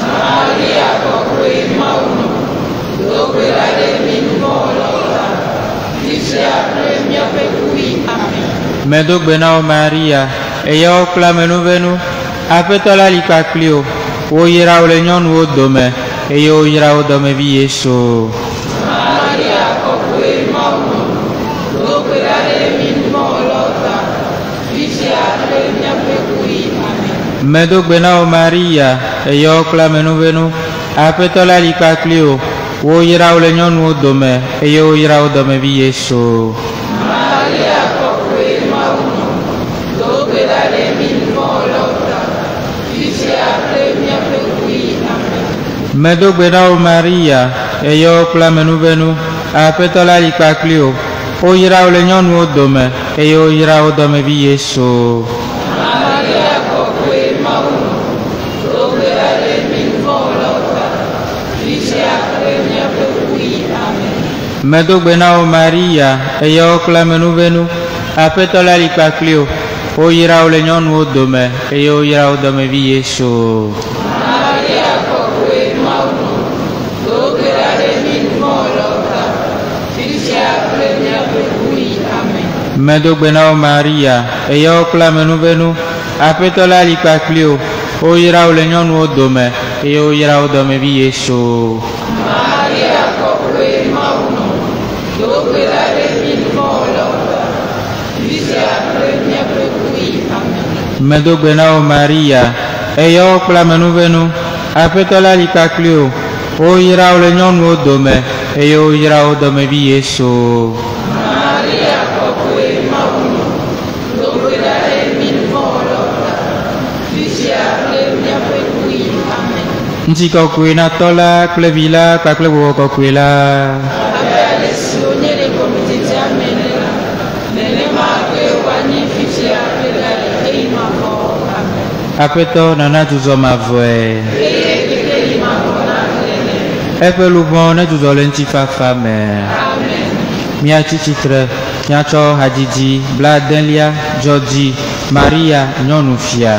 Medo gwena Maria, eyo plamenu venu, apetola likakliwo, o yira o lenyon o dome, eyo yira o dome vi Yesu. Maria kokwe mauno, rogwe rade mingo lota, fisiare miafekuina. Medo gwena Maria, eyo plamenu venu, apetola likakliwo, o yira o lenyon o dome, eyo yira o dome vi Yesu. Medo gwena Maria, eyo plamenu venu, apetola likakliwo, o yira o lenyon o dome, eyo yira o dome vi Yesu. Maria kokwe mauno, rogwe rade mingo lota, fisiare miafekuina. Medo gwena Maria, eyo plamenu venu, apetola likakliwo, o yira o lenyon o dome, eyo yira o dome vi Yesu. Medo gwena Maria, eyo plamenu venu, apetola likakliwo, o yira o lenyon o dome, eyo yira o dome vi Yesu. Maria kokwe mauno, rogwe rade mingo lota, fisiare miafekuina. Medo gwena Maria, eyo plamenu venu, apetola likakliwo, o yira o lenyon o dome, eyo yira o dome vi Yesu. Njika kuina tola klevila kaklewo kokwila. Apeto nana tuzoma vwe. Epe loubon ne tuzolenti fafame. Mia titre, nyacho hadidi, bladenlia, jodi, Maria nyonufia.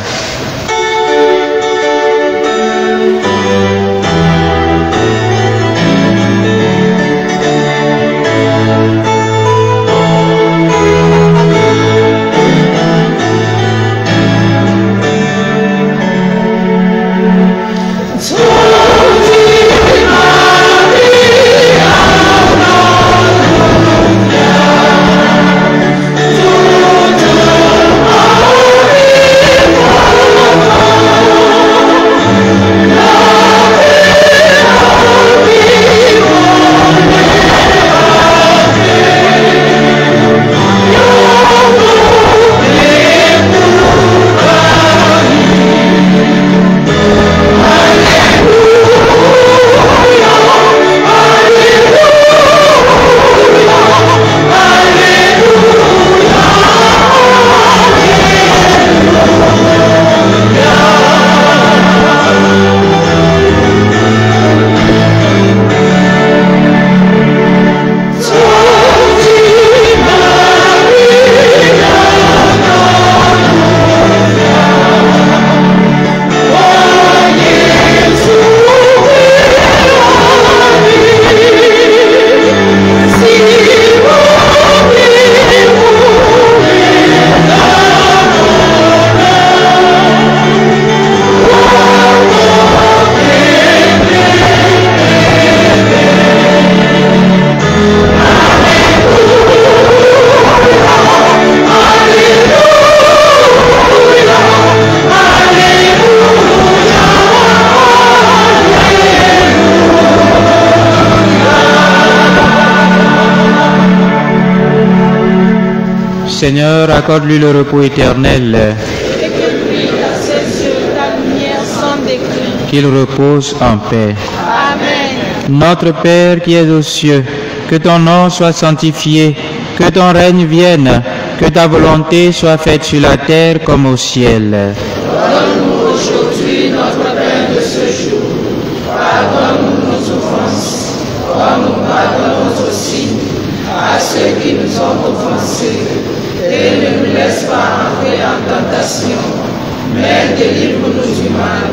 Seigneur, accorde-lui le repos éternel. Et que brille à ses yeux ta lumière sans déclin. Qu'il repose en paix. Amen. Notre Père qui es aux cieux, que ton nom soit sanctifié, que ton règne vienne, que ta volonté soit faite sur la terre comme au ciel. Donne-nous aujourd'hui notre pain de ce jour. Pardonne-nous nos offenses, comme nous pardonnons aussi à ceux qui nous ont offensés. Et ne nous laisse pas entrer en tentation, mais délivre-nous du mal.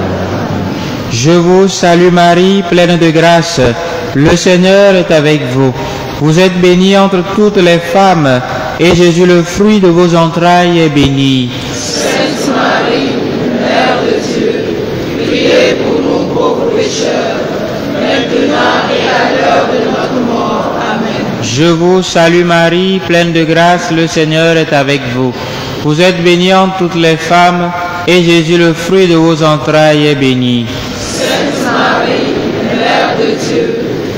Je vous salue Marie, pleine de grâce. Le Seigneur est avec vous. Vous êtes bénie entre toutes les femmes, et Jésus, le fruit de vos entrailles, est béni. Sainte Marie, Mère de Dieu, priez pour nous pauvres pécheurs, maintenant et à l'heure de notre mort. Amen. Je vous salue Marie, pleine de grâce, le Seigneur est avec vous. Vous êtes bénie entre toutes les femmes, et Jésus, le fruit de vos entrailles, est béni. Sainte Marie, Mère de Dieu,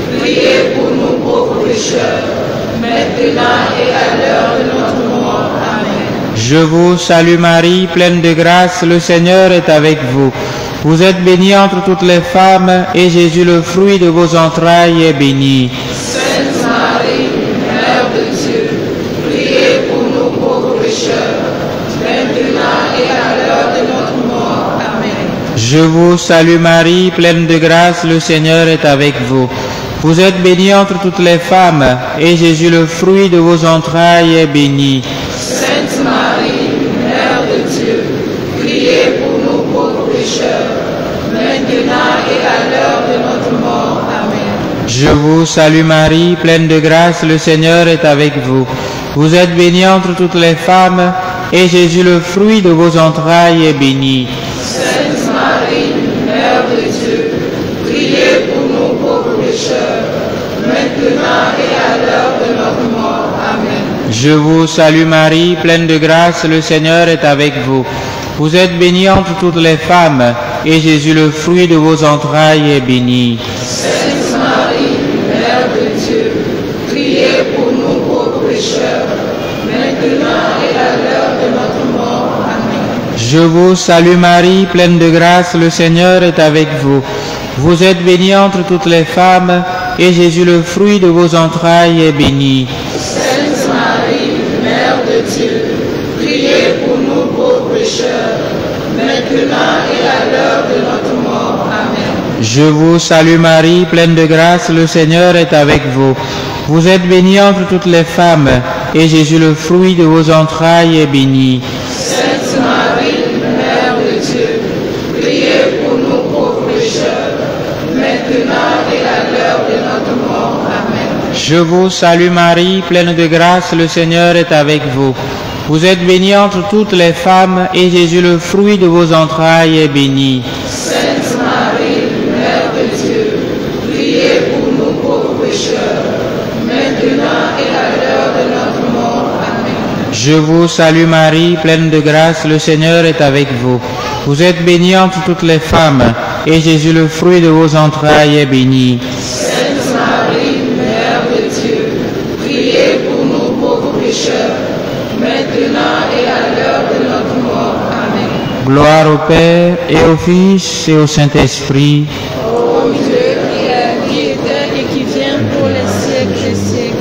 priez pour nous pauvres pécheurs, maintenant et à l'heure de notre mort. Amen. Je vous salue Marie, pleine de grâce, le Seigneur est avec vous. Vous êtes bénie entre toutes les femmes, et Jésus, le fruit de vos entrailles, est béni. Sainte Marie, Mère de Dieu, priez pour nous pauvres pécheurs, maintenant et à l'heure de notre mort. Amen. Je vous salue Marie, pleine de grâce, le Seigneur est avec vous. Vous êtes bénie entre toutes les femmes, et Jésus, le fruit de vos entrailles, est béni. Sainte Marie, Mère de Dieu, priez pour nous pauvres pécheurs, maintenant et à l'heure de notre mort. Amen. Je vous salue Marie, pleine de grâce, le Seigneur est avec vous. Vous êtes bénie entre toutes les femmes, et Jésus, le fruit de vos entrailles, est béni. Sainte Marie, Mère de Dieu, priez pour nous pauvres pécheurs, maintenant et à l'heure de notre mort. Amen. Je vous salue Marie, pleine de grâce, le Seigneur est avec vous. Vous êtes bénie entre toutes les femmes, et Jésus, le fruit de vos entrailles, est béni. Sainte Marie, Mère de Dieu, priez pour nous pauvres pécheurs, maintenant et à l'heure de notre mort. Amen. Je vous salue Marie, pleine de grâce, le Seigneur est avec vous. Vous êtes bénie entre toutes les femmes, et Jésus, le fruit de vos entrailles, est béni. Sainte Marie, Mère de Dieu, priez pour nous pauvres pécheurs, maintenant et à l'heure de notre mort. Amen. Je vous salue Marie, pleine de grâce, le Seigneur est avec vous. Vous êtes bénie entre toutes les femmes, et Jésus, le fruit de vos entrailles, est béni. Sainte Marie, Mère de Dieu, priez pour nous pauvres pécheurs, maintenant et à l'heure de notre mort. Amen. Je vous salue Marie, pleine de grâce, le Seigneur est avec vous. Vous êtes bénie entre toutes les femmes, et Jésus, le fruit de vos entrailles, est béni. Sainte Marie, Mère de Dieu, priez pour nous pauvres pécheurs, maintenant et à l'heure de notre mort. Amen. Je vous salue Marie, pleine de grâce, le Seigneur est avec vous. Vous êtes bénie entre toutes les femmes, et Jésus, le fruit de vos entrailles, est béni. Sainte Marie, Mère de Dieu, priez pour nous pauvres pécheurs, maintenant et à l'heure de notre mort. Amen. Gloire au Père, et au Fils, et au Saint-Esprit. Ô Dieu qui était et qui vient pour les siècles des siècles.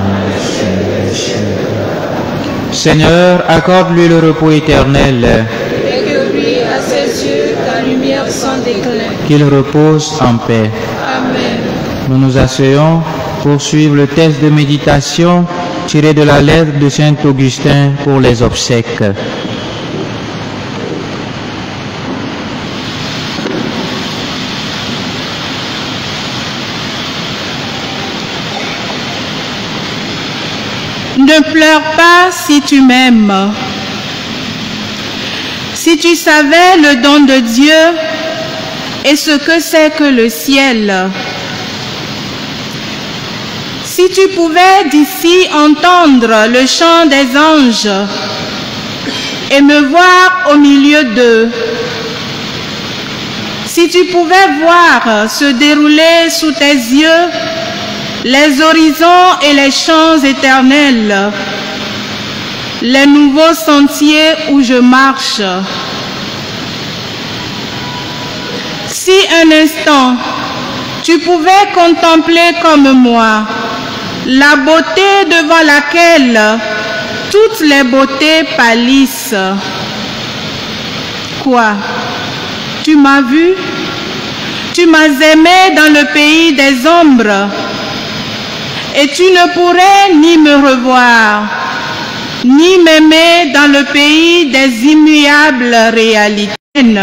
Seigneur, accorde-lui le repos éternel. Et que brille à ses yeux ta lumière sans déclin. Qu'il repose en paix. Amen. Nous nous asseyons pour suivre le texte de méditation tiré de la lettre de Saint Augustin pour les obsèques. Ne pleure pas si tu m'aimes. Si tu savais le don de Dieu et ce que c'est que le ciel, si tu pouvais d'ici entendre le chant des anges et me voir au milieu d'eux, si tu pouvais voir se dérouler sous tes yeux les horizons et les champs éternels, les nouveaux sentiers où je marche. Si un instant, tu pouvais contempler comme moi la beauté devant laquelle toutes les beautés pâlissent. Quoi? Tu m'as vu? Tu m'as aimé dans le pays des ombres, et tu ne pourrais ni me revoir, ni m'aimer dans le pays des immuables réalités.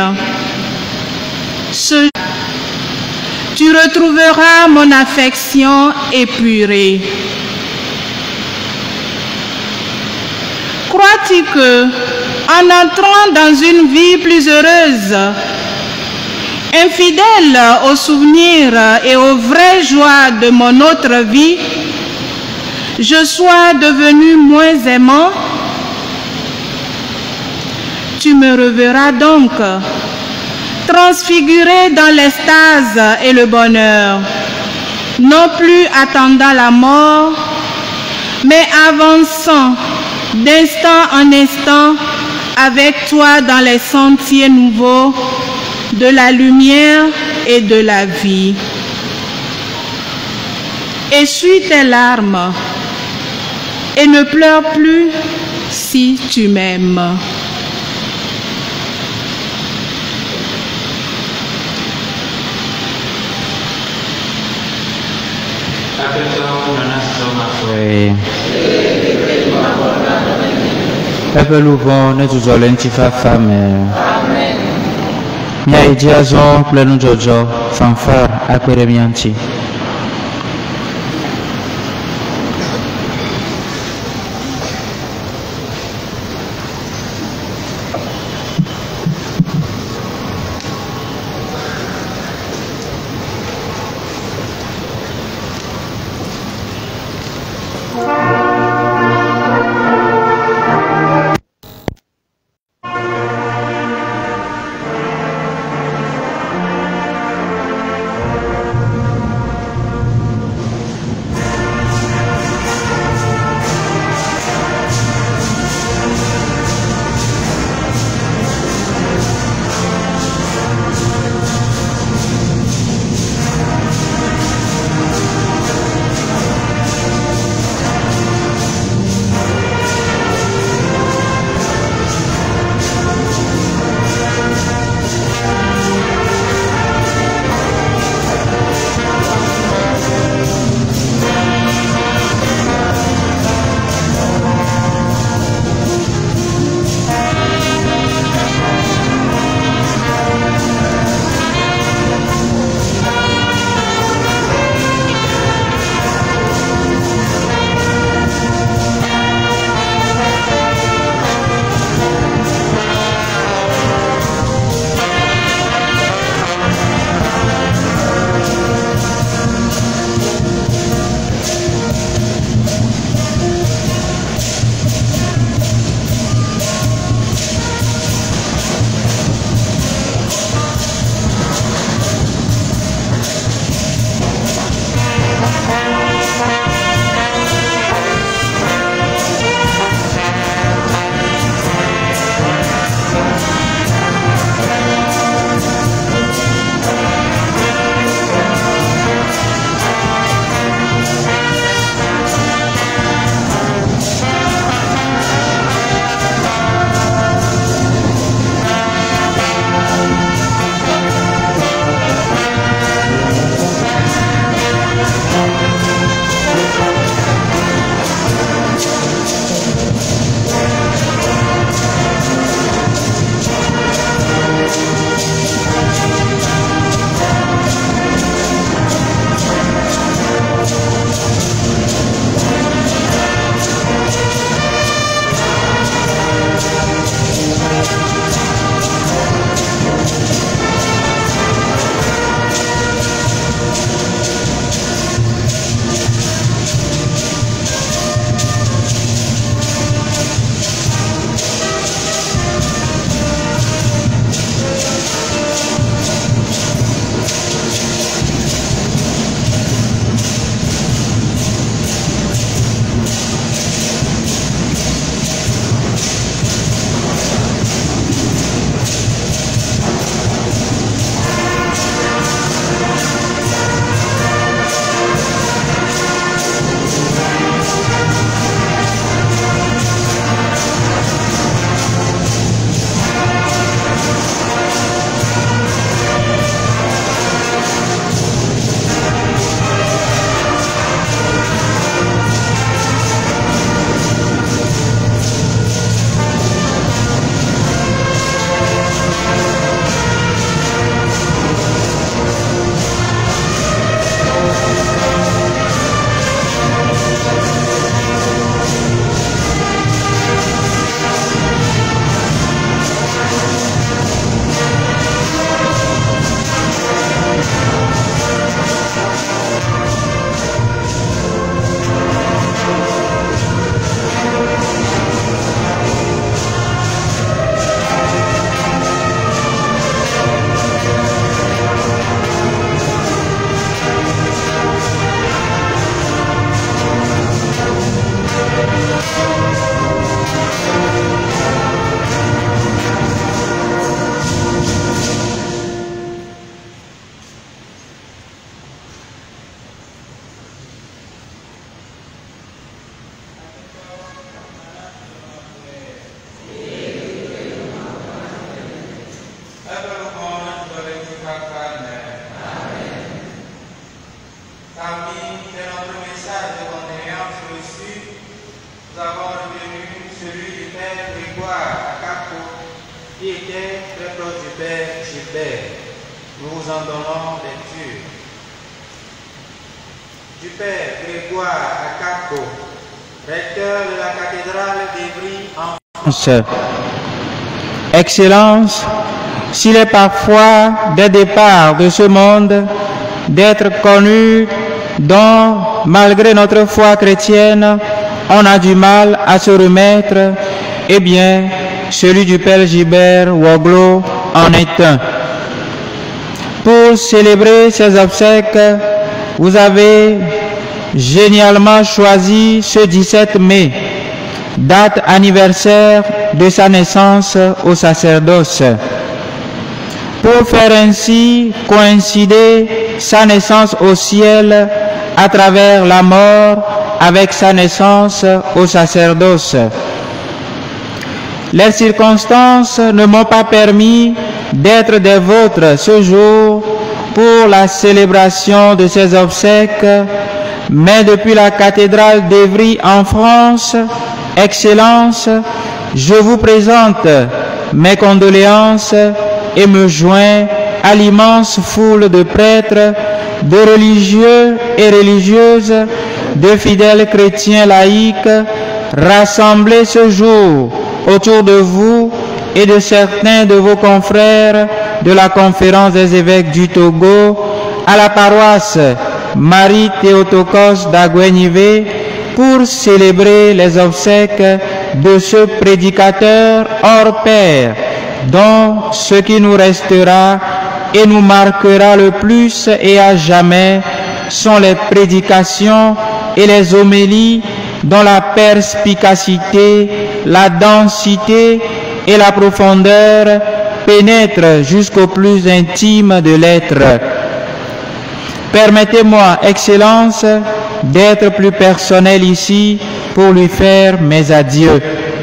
Tu retrouveras mon affection épurée. Crois-tu que, en entrant dans une vie plus heureuse, infidèle aux souvenirs et aux vraies joies de mon autre vie, je sois devenu moins aimant? Tu me reverras donc, transfiguré dans l'extase et le bonheur, non plus attendant la mort, mais avançant d'instant en instant avec toi dans les sentiers nouveaux de la lumière et de la vie. Essuie tes larmes et ne pleure plus si tu m'aimes. Epe lupo ne tuzole ntifa fame. Nya idiazo plenu jojo fanfare akpere mianti. avons retenu celui du Père Grégoire Akapo, qui était très proche du Père Gilbert. Nous vous en donnons lecture. Du Père Grégoire Akapo, recteur de la cathédrale d'Evry en France. Excellence, s'il est parfois des départs de ce monde d'être connu dont, malgré notre foi chrétienne, on a du mal à se remettre, eh bien, celui du Père Gilbert Woglo en est un. Pour célébrer ces obsèques, vous avez génialement choisi ce 17 mai, date anniversaire de sa naissance au sacerdoce, pour faire ainsi coïncider sa naissance au ciel à travers la mort avec sa naissance au sacerdoce. Les circonstances ne m'ont pas permis d'être des vôtres ce jour pour la célébration de ces obsèques, mais depuis la cathédrale d'Evry en France, Excellence, je vous présente mes condoléances et me joins à l'immense foule de prêtres, de religieux et religieuses, de fidèles chrétiens laïcs rassemblés ce jour autour de vous et de certains de vos confrères de la Conférence des évêques du Togo à la paroisse Marie-Théotokos d'Agouenivé pour célébrer les obsèques de ce prédicateur hors pair, dont ce qui nous restera et nous marquera le plus et à jamais sont les prédications et les homélies dont la perspicacité, la densité et la profondeur pénètrent jusqu'au plus intime de l'être. Permettez-moi, Excellence, d'être plus personnel ici pour lui faire mes adieux.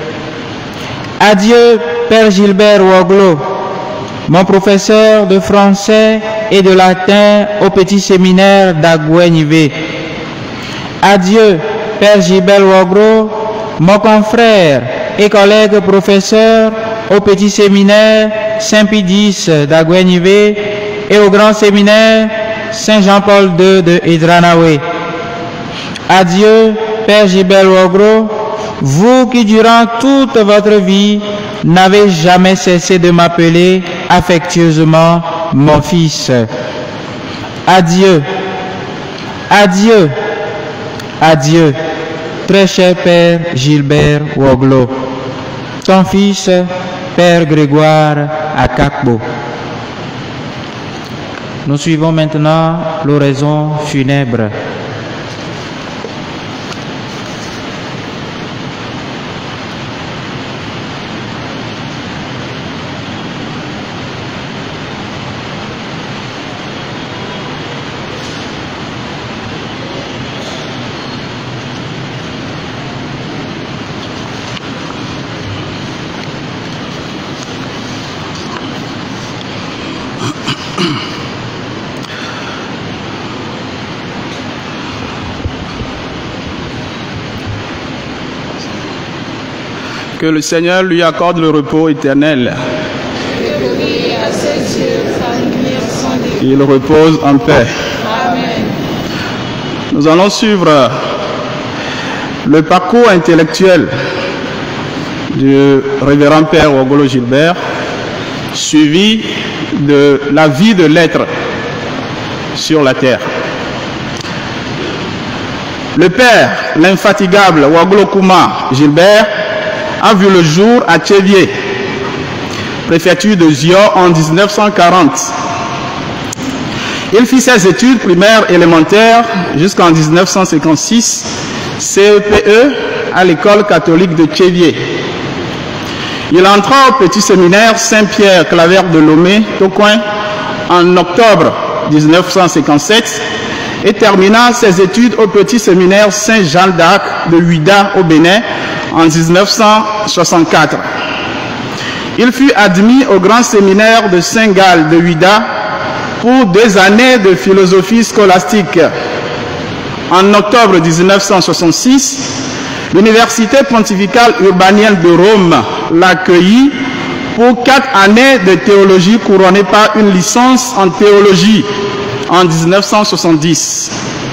Adieu, Père Gilbert Woglo, mon professeur de français et de latin au petit séminaire d'Agouenivé. Adieu, Père Gilbert Woglo, mon confrère et collègue professeur au petit séminaire Saint-Pidis d'Agouenivé et au grand séminaire Saint-Jean-Paul II de Edranawe. Adieu, Père Gilbert Woglo, vous qui durant toute votre vie n'avez jamais cessé de m'appeler affectueusement mon fils. Adieu, adieu, adieu, très cher Père Gilbert Woglo, ton fils, Père Grégoire Akakbo. Nous suivons maintenant l'oraison funèbre. Que le Seigneur lui accorde le repos éternel. Il repose en paix. Amen. Nous allons suivre le parcours intellectuel du révérend Père Woglo Gilbert, suivi de la vie de l'être sur la terre. Le Père, l'infatigable Woglo Kouma Gilbert, a vu le jour à Tchévié, préfecture de Zio, en 1940. Il fit ses études primaires élémentaires jusqu'en 1956, CEPE, à l'école catholique de Tchévié. Il entra au petit séminaire Saint-Pierre-Claver de Lomé, Tocoin, en octobre 1957 et termina ses études au petit séminaire Saint-Jean d'Arc de Ouida au Bénin en 1964. Il fut admis au grand séminaire de Saint-Gall de Ouida pour 2 années de philosophie scolastique. En octobre 1966, L'Université pontificale urbanienne de Rome l'accueillit pour 4 années de théologie couronnées par une licence en théologie en 1970.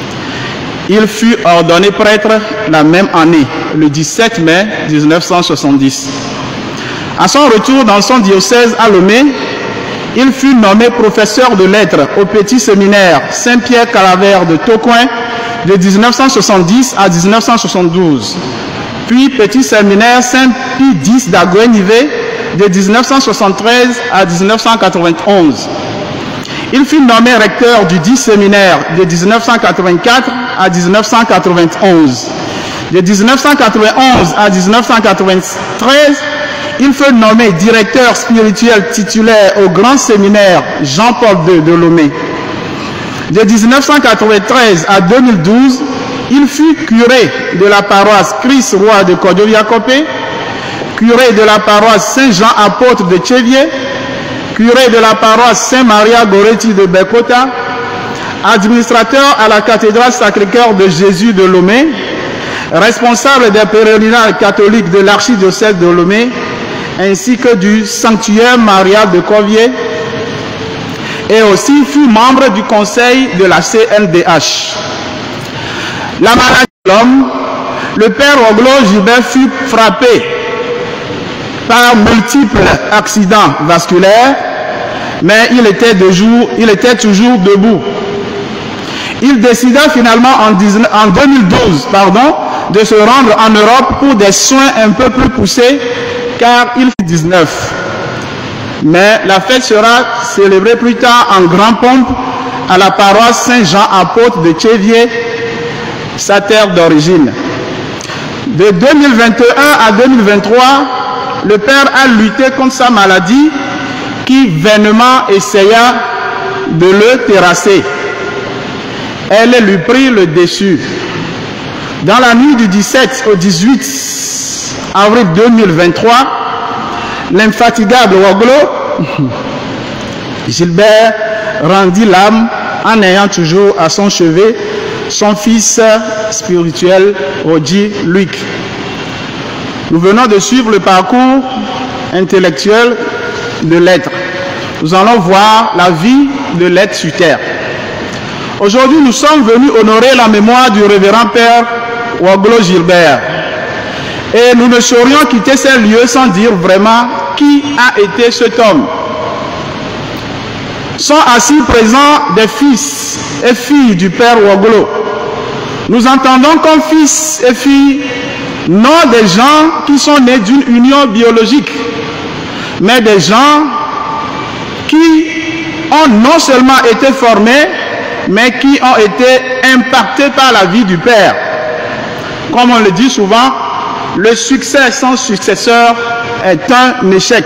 Il fut ordonné prêtre la même année, le 17 mai 1970. À son retour dans son diocèse à Lomé, il fut nommé professeur de lettres au petit séminaire Saint-Pierre-Calavert de Tocoin de 1970 à 1972, puis petit séminaire Saint-Pie X d'Aguenivé de 1973 à 1991. Il fut nommé recteur du dit séminaire de 1984 à 1991. De 1991 à 1993, il fut nommé directeur spirituel titulaire au grand séminaire Jean-Paul II de Lomé. De 1993 à 2012, il fut curé de la paroisse Christ-Roi de Kodjoviakopé, curé de la paroisse Saint-Jean apôtre de Tchévier, curé de la paroisse Saint-Maria Goretti de Bekota, administrateur à la cathédrale Sacré-Cœur de Jésus de Lomé, responsable des pèlerinages catholiques de l'archidiocèse de Lomé, ainsi que du sanctuaire marial de Covier, et aussi fut membre du conseil de la CNDH. La maladie de l'homme, le père Oglo Gilbert fut frappé par multiples accidents vasculaires, mais il était toujours debout. Il décida finalement en 2012 de se rendre en Europe pour des soins un peu plus poussés, car il fut 19. Mais la fête sera célébrée plus tard en grande pompe à la paroisse Saint-Jean apôtre de Tchévier, sa terre d'origine. De 2021 à 2023, le père a lutté contre sa maladie qui vainement essaya de le terrasser. Elle lui prit le dessus. Dans la nuit du 17 au 18 avril 2023, l'infatigable Oglo Gilbert rendit l'âme en ayant toujours à son chevet son fils spirituel, Roger Luc. Nous venons de suivre le parcours intellectuel de l'être. Nous allons voir la vie de l'être sur terre. Aujourd'hui, nous sommes venus honorer la mémoire du révérend père Oglo Gilbert. Et nous ne saurions quitter ces lieux sans dire vraiment qui a été cet homme. Sont assis présents des fils et filles du père Oglo. Nous entendons comme fils et filles non des gens qui sont nés d'une union biologique, mais des gens qui ont non seulement été formés, mais qui ont été impactés par la vie du Père. Comme on le dit souvent, le succès sans successeur est un échec.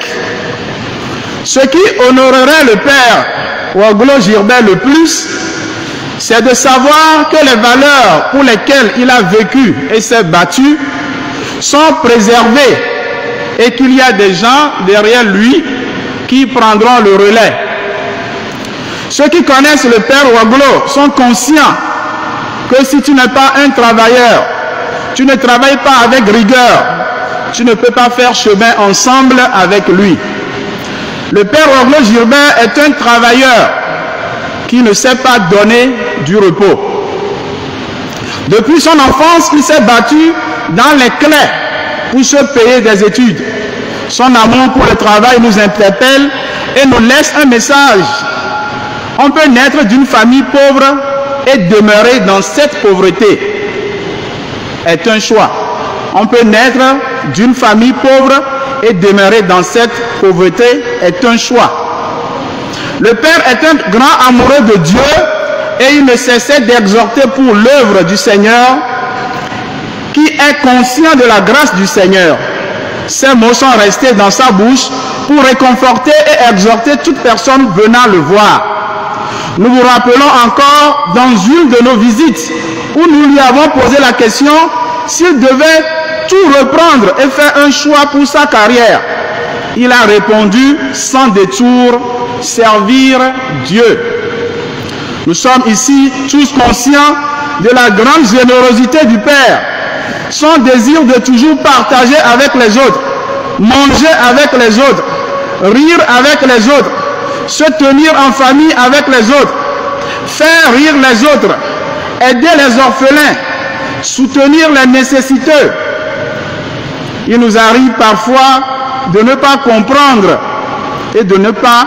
Ce qui honorerait le Père Oglo Gilbert le plus, c'est de savoir que les valeurs pour lesquelles il a vécu et s'est battu sont préservées et qu'il y a des gens derrière lui qui prendront le relais. Ceux qui connaissent le père Oglo sont conscients que si tu n'es pas un travailleur, tu ne travailles pas avec rigueur, tu ne peux pas faire chemin ensemble avec lui. Le père Oglo Gilbert est un travailleur qui ne sait pas donner du repos. Depuis son enfance, il s'est battu dans les clés pour se payer des études. Son amour pour le travail nous interpelle et nous laisse un message. On peut naître d'une famille pauvre et demeurer dans cette pauvreté. Est un choix. On peut naître d'une famille pauvre et demeurer dans cette pauvreté est un choix. Le Père est un grand amoureux de Dieu et il ne cessait d'exhorter pour l'œuvre du Seigneur, qui est conscient de la grâce du Seigneur. Ces mots sont restés dans sa bouche pour réconforter et exhorter toute personne venant le voir. Nous vous rappelons encore dans une de nos visites où nous lui avons posé la question s'il devait tout reprendre et faire un choix pour sa carrière. Il a répondu sans détour, servir Dieu. Nous sommes ici tous conscients de la grande générosité du Père son désir de toujours partager avec les autres, manger avec les autres, rire avec les autres, se tenir en famille avec les autres, faire rire les autres, aider les orphelins, soutenir les nécessiteux. Il nous arrive parfois de ne pas comprendre et de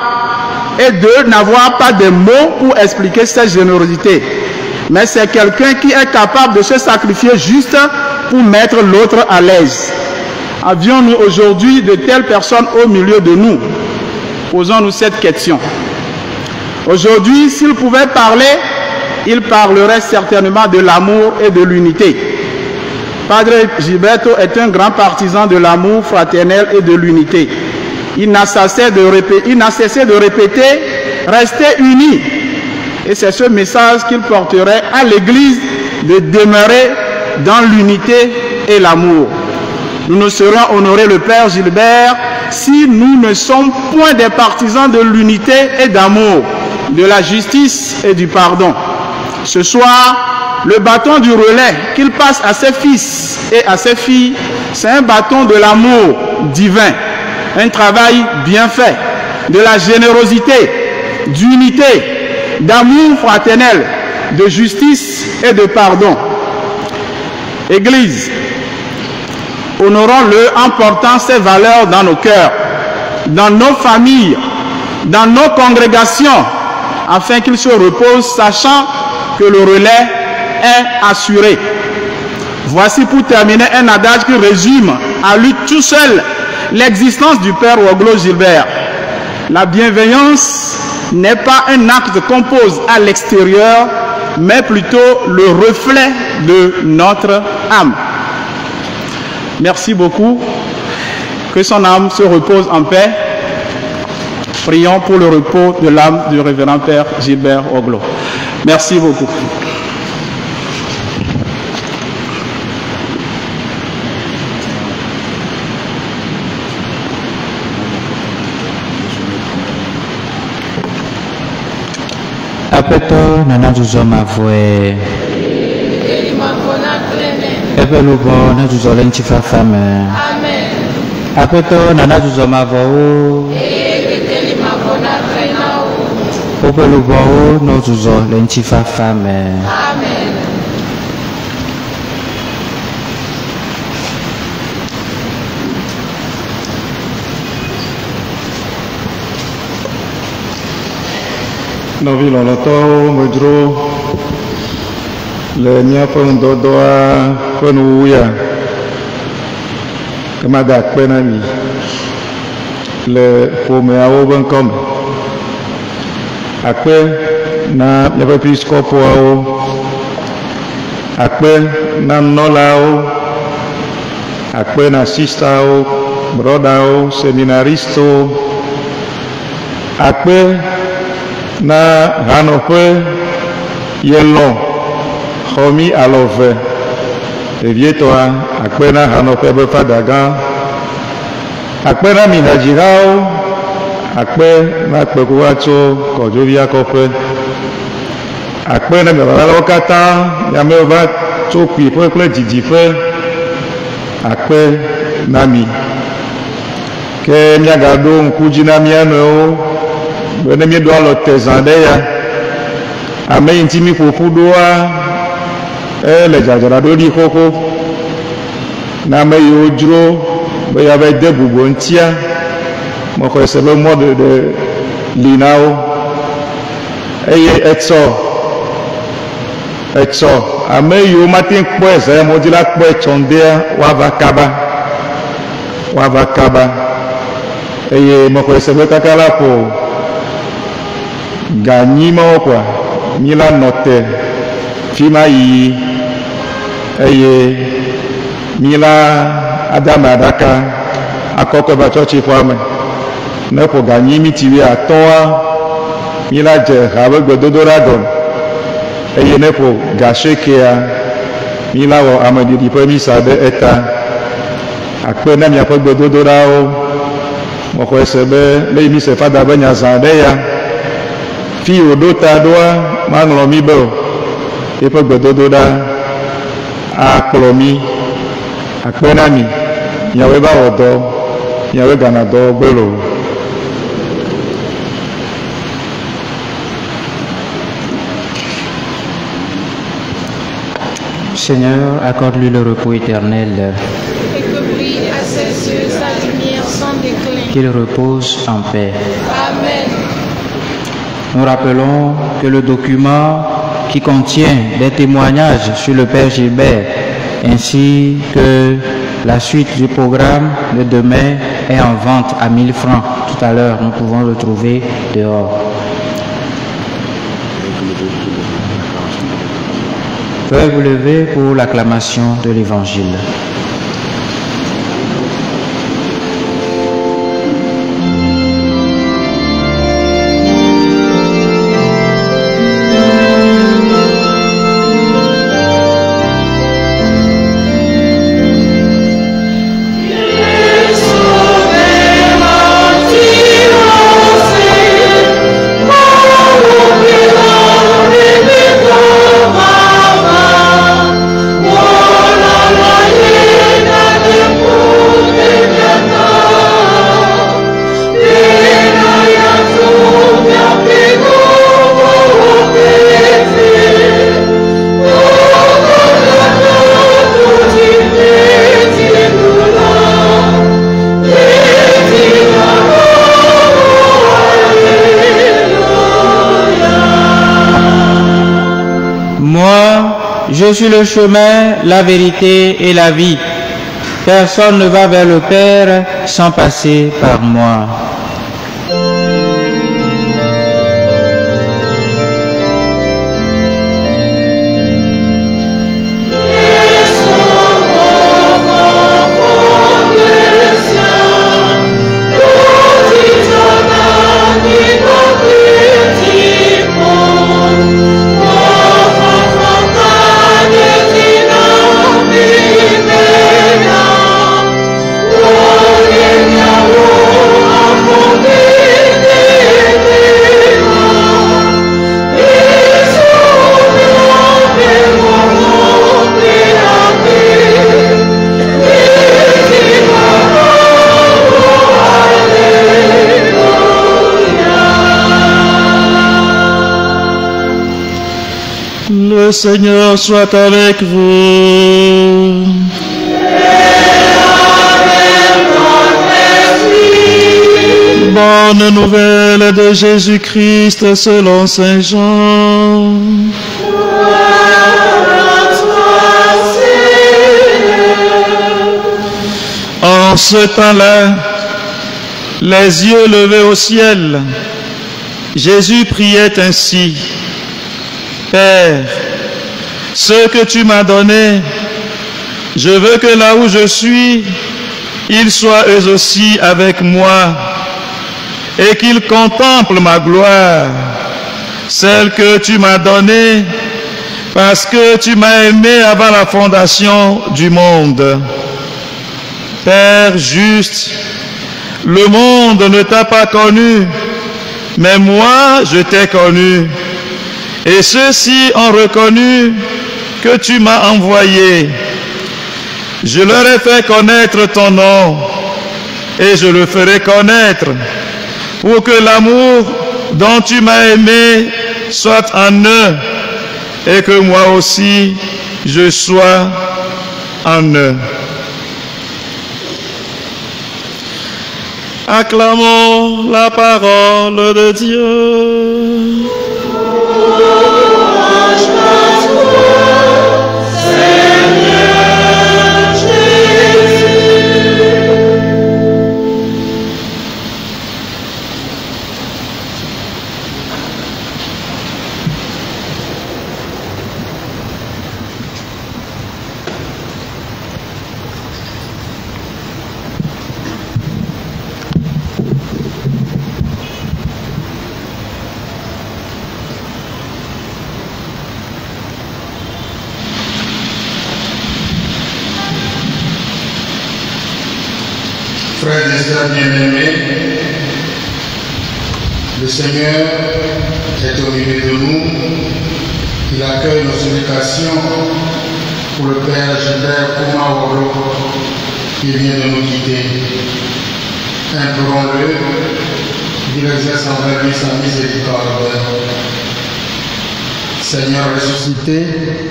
n'avoir pas de mots pour expliquer cette générosité. Mais c'est quelqu'un qui est capable de se sacrifier juste pour mettre l'autre à l'aise. Avions-nous aujourd'hui de telles personnes au milieu de nous? Posons-nous cette question. Aujourd'hui, s'il pouvait parler, il parlerait certainement de l'amour et de l'unité. Padre Gilberto est un grand partisan de l'amour fraternel et de l'unité. Il n'a cessé de répéter, restez unis. Et c'est ce message qu'il porterait à l'Église, de demeurer dans l'unité et l'amour. Nous ne serons honorés le Père Gilbert si nous ne sommes point des partisans de l'unité et d'amour, de la justice et du pardon. Ce soir, le bâton du relais qu'il passe à ses fils et à ses filles, c'est un bâton de l'amour divin, un travail bien fait, de la générosité, d'unité, d'amour fraternel, de justice et de pardon. Église, honorons-le en portant ces valeurs dans nos cœurs, dans nos familles, dans nos congrégations, afin qu'il se repose, sachant que le relais est assuré. Voici pour terminer un adage qui résume à lui tout seul l'existence du Père Oglo Gilbert. La bienveillance n'est pas un acte qu'on pose à l'extérieur, mais plutôt le reflet de notre âme. Merci beaucoup. Que son âme se repose en paix. Prions pour le repos de l'âme du révérend Père Gilbert Oglo. Merci beaucoup. Apeto nana tuzo mavwe. Epe lubo na tuzo lenchi fafame. Amen. Apeto nana tuzo mavo. Epe lubo na tuzo lenchi fafame. Amen. Novi loloto medro le miaƒe ŋdɔdɔa ƒe nuwuya kemada akpe na mi le ƒomeawo ƒe ŋkɔme. Akpe na miaƒe episkɔpoawo, akpe na nunɔlawo, akpe na sistawo, brɔdawo, seminaristowo, akpe na hanɔƒe yelɔ xɔmi alɔve evietɔa, akpe na hanɔƒe be fada gã, akpe na mi hadzilawo, akpe na kpekuva tso kɔdzovia kɔƒe, akpe na miabalalawo katã, miamewo va tso kpuiƒe kple didiƒe, akpe na mi. Ke miagaɖo ŋku dzi na mia nɔewo be ne míeɖo alɔ te zã ɖe ya, ame yi ŋuti mi ƒoƒu ɖoa le dzadzraɖo ɖi xoxo na ame yiwo dzro be yeava de bubu ŋutia. Mexɔ se be mɔɖeɖe li na wo eye etsɔ ame yiwo mate kpɔe zã mɔdzi la kpɔe tsɔndea woava kaba eye mexɔ se be kaka la ƒo ganyi mawo kɔa mi la nɔ te fi ma yi eye mi la adame aɖaka akɔkɔ va tsɔtsi xɔa me. Ne ƒo ganyi mi ti 15 mi la dze ha be gbedodoɖa gɔme eye ne ƒo gashekea mi la wɔ ameɖiɖi ƒe misa ɖe eta. Akpe na miaƒe gbedodoɖawo. Mexɔe se be ne yi mi se fada be nya zã ɖe ya fi wòɖo ta ɖoa maŋlɔ mi be o, eƒe gbedodoɖa akplɔ mi akpenami yawe ba wodo yawe ganado gbelo. Seigneur, accorde-lui le repos éternel. Et que brille à ses yeux sa lumière sans déclin. Qu'il repose en paix. Amen. Nous rappelons que le document qui contient des témoignages sur le Père Gilbert ainsi que la suite du programme de demain est en vente à 1000 francs. Tout à l'heure, nous pouvons le trouver dehors. Veuillez vous lever pour l'acclamation de l'Évangile. Je suis le chemin, la vérité et la vie. Personne ne va vers le Père sans passer par moi. Le Seigneur soit avec vous. Bonne nouvelle de Jésus-Christ selon Saint Jean. En ce temps-là, les yeux levés au ciel, Jésus priait ainsi. Père, ce que tu m'as donné, je veux que là où je suis, ils soient eux aussi avec moi et qu'ils contemplent ma gloire, celle que tu m'as donnée parce que tu m'as aimé avant la fondation du monde. Père juste, le monde ne t'a pas connu, mais moi je t'ai connu. Et ceux-ci ont reconnu que tu m'as envoyé. Je leur ai fait connaître ton nom et je le ferai connaître pour que l'amour dont tu m'as aimé soit en eux et que moi aussi je sois en eux. Acclamons la parole de Dieu. Frères et sœurs bien-aimés, le Seigneur est au milieu de nous, il accueille nos supplications pour le Père Gilbert Kouma-Wolo qui vient de nous quitter. Implorons-le qu'il exerce envers lui sa miséricorde. Seigneur ressuscité,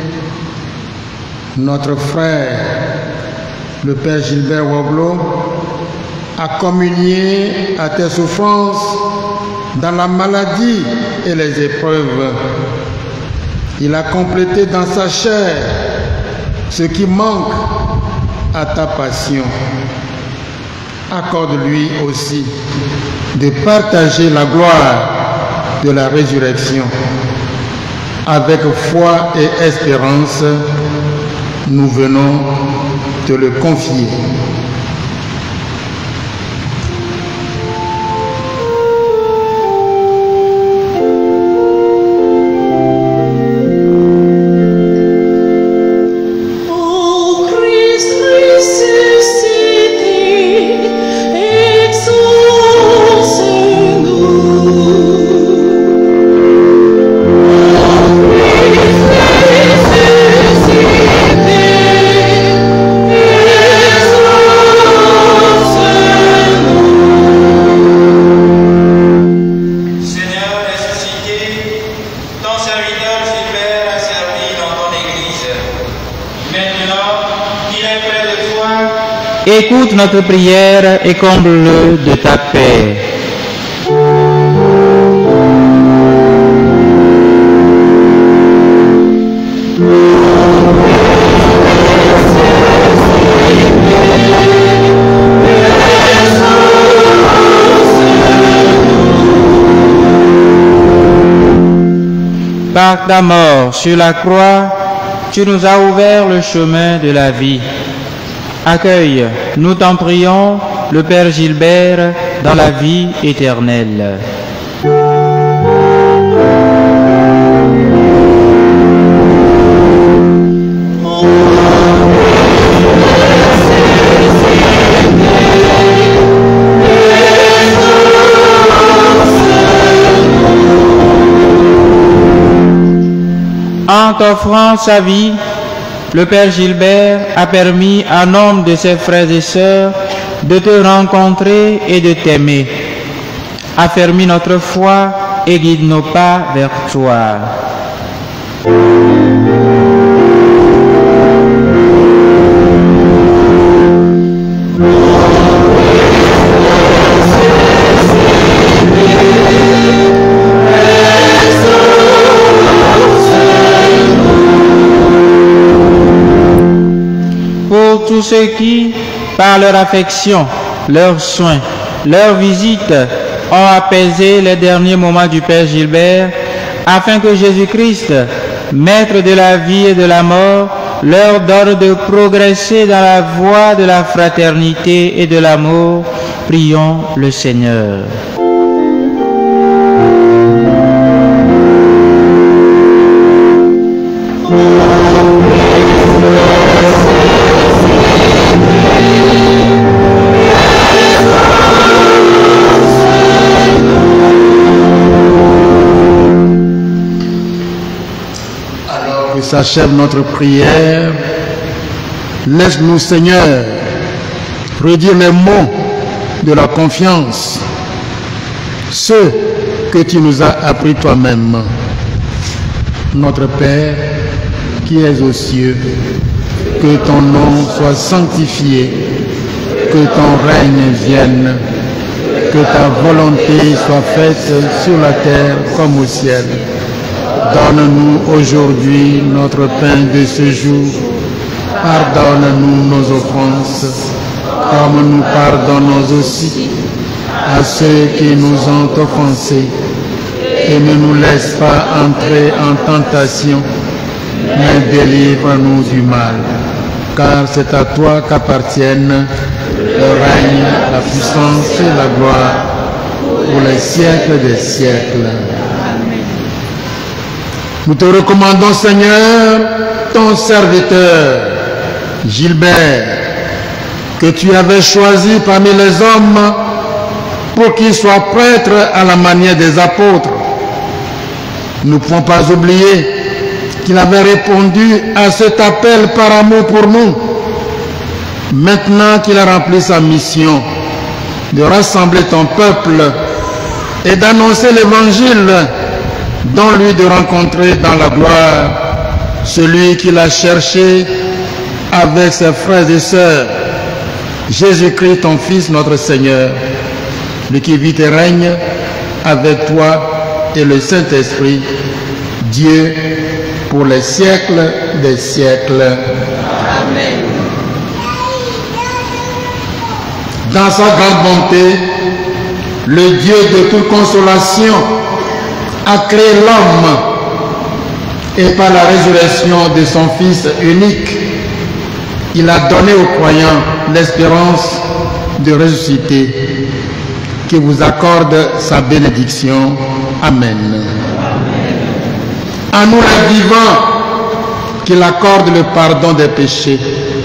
notre frère, le Père Gilbert Woblo, a communié à tes souffrances dans la maladie et les épreuves. Il a complété dans sa chair ce qui manque à ta passion. Accorde-lui aussi de partager la gloire de la résurrection. Avec foi et espérance, nous venons te le confier. Écoute notre prière et comble-le de ta paix. Par ta mort sur la croix, tu nous as ouvert le chemin de la vie. Accueille, nous t'en prions, le Père Gilbert dans la vie éternelle. En t'offrant sa vie, le Père Gilbert a permis à nombre de ses frères et sœurs de te rencontrer et de t'aimer. Affermis notre foi et guide nos pas vers toi. Tous ceux qui, par leur affection, leurs soins, leurs visites, ont apaisé les derniers moments du Père Gilbert, afin que Jésus-Christ, Maître de la vie et de la mort, leur donne de progresser dans la voie de la fraternité et de l'amour, prions le Seigneur. S'achève notre prière, laisse-nous, Seigneur, redire les mots de la confiance, ceux que tu nous as appris toi-même. Notre Père, qui es aux cieux, que ton nom soit sanctifié, que ton règne vienne, que ta volonté soit faite sur la terre comme au ciel. Donne-nous aujourd'hui notre pain de ce jour. Pardonne-nous nos offenses, comme nous pardonnons aussi à ceux qui nous ont offensés. Et ne nous laisse pas entrer en tentation, mais délivre-nous du mal. Car c'est à toi qu'appartiennent le règne, la puissance et la gloire pour les siècles des siècles. Nous te recommandons, Seigneur, ton serviteur, Gilbert, que tu avais choisi parmi les hommes pour qu'il soit prêtre à la manière des apôtres. Nous ne pouvons pas oublier qu'il avait répondu à cet appel par amour pour nous. Maintenant qu'il a rempli sa mission de rassembler ton peuple et d'annoncer l'évangile, donne-lui de rencontrer dans la gloire celui qu'il a cherché avec ses frères et sœurs, Jésus-Christ, ton Fils, notre Seigneur, lui qui vit et règne avec toi et le Saint-Esprit, Dieu, pour les siècles des siècles. Amen. Dans sa grande bonté, le Dieu de toute consolation a créé l'homme et par la résurrection de son Fils unique, il a donné aux croyants l'espérance de ressusciter, qui vous accorde sa bénédiction. Amen. À nous les vivants, qu'il accorde le pardon des péchés,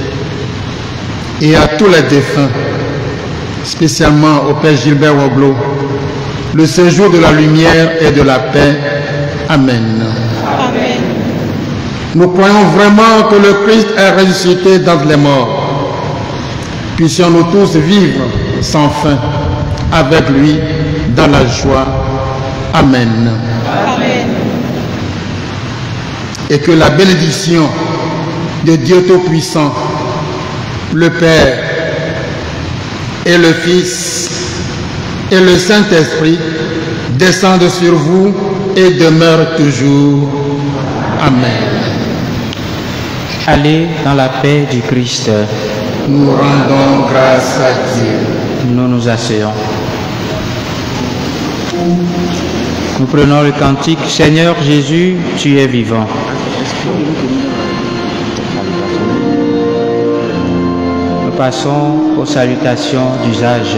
et à tous les défunts, spécialement au Père Gilbert Woglo, le séjour de la lumière et de la paix. Amen. Amen. Nous croyons vraiment que le Christ est ressuscité d'entre les morts. Puissions-nous tous vivre sans fin avec lui dans la joie. Amen. Amen. Et que la bénédiction de Dieu Tout-Puissant, le Père et le Fils et le Saint-Esprit descendent sur vous et demeurent toujours. Amen. Allez dans la paix du Christ. Nous rendons grâce à Dieu. Nous nous asseyons. Nous prenons le cantique « Seigneur Jésus, tu es vivant ». Nous passons aux salutations d'usage.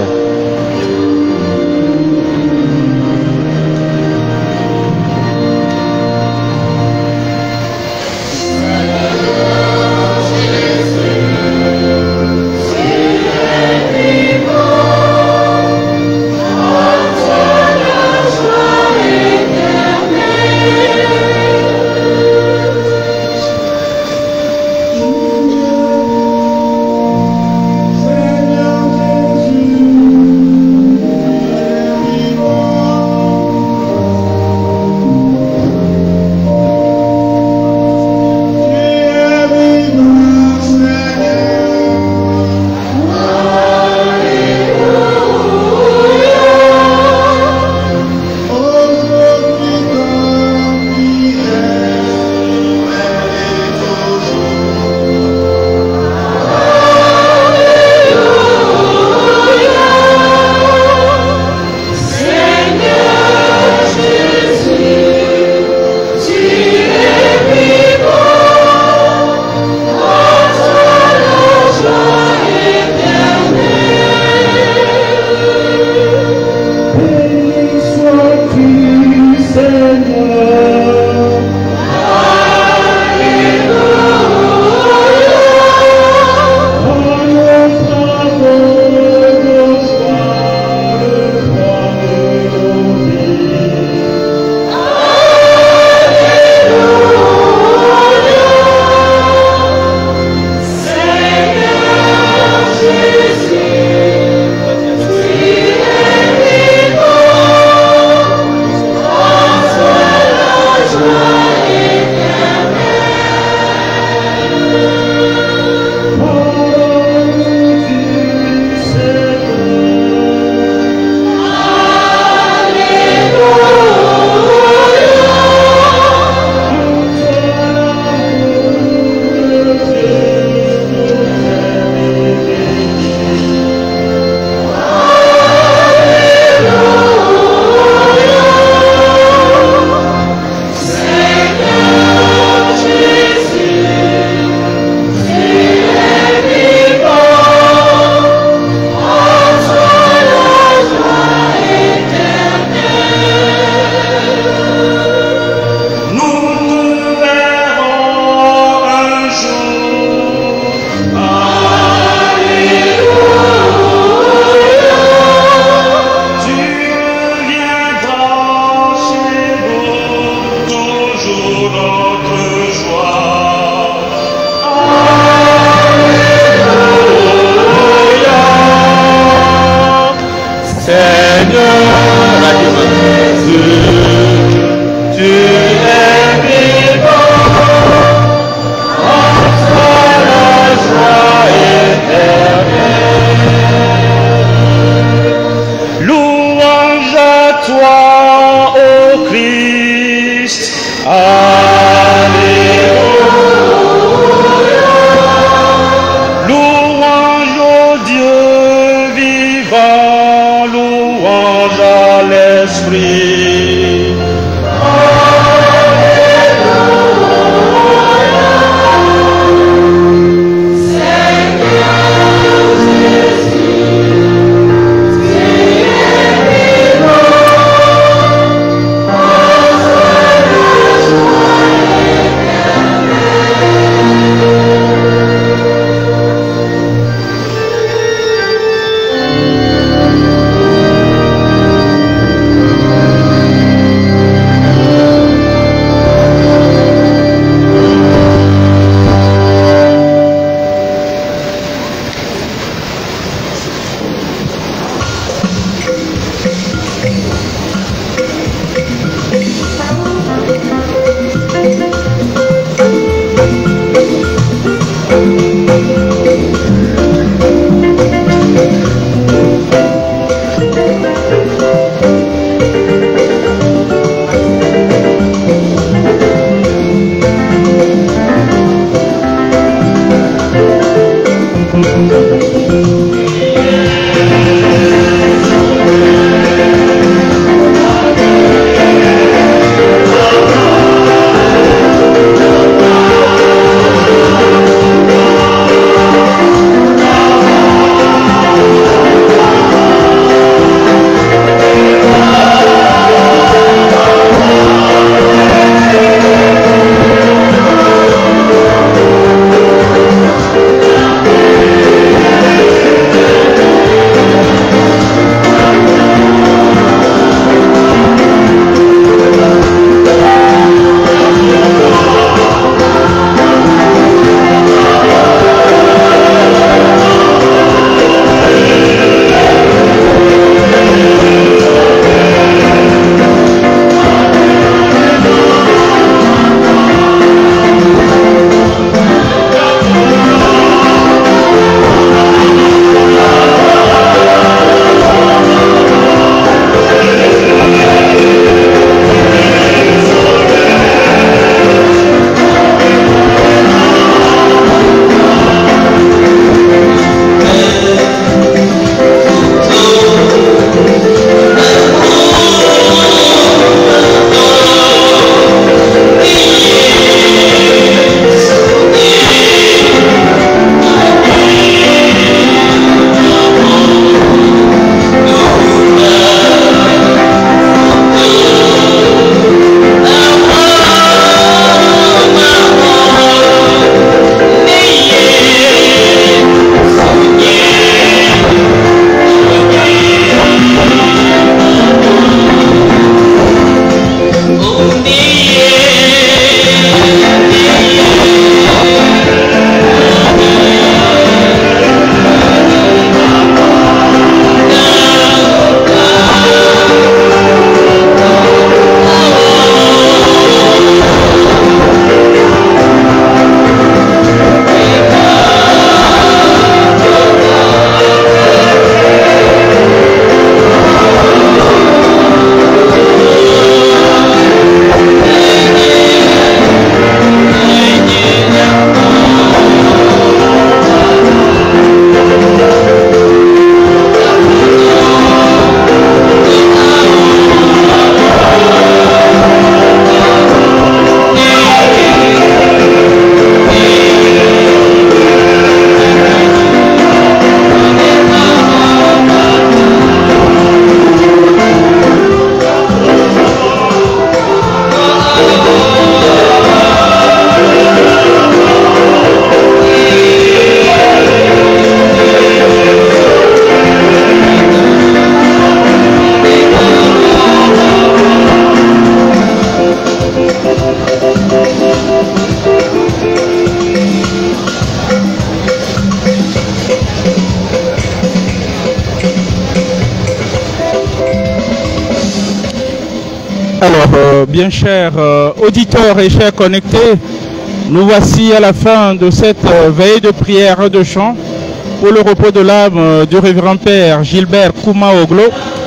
Alors, bien chers auditeurs et chers connectés, nous voici à la fin de cette veille de prière et de chant pour le repos de l'âme du révérend père Gilbert Kouma Oglo,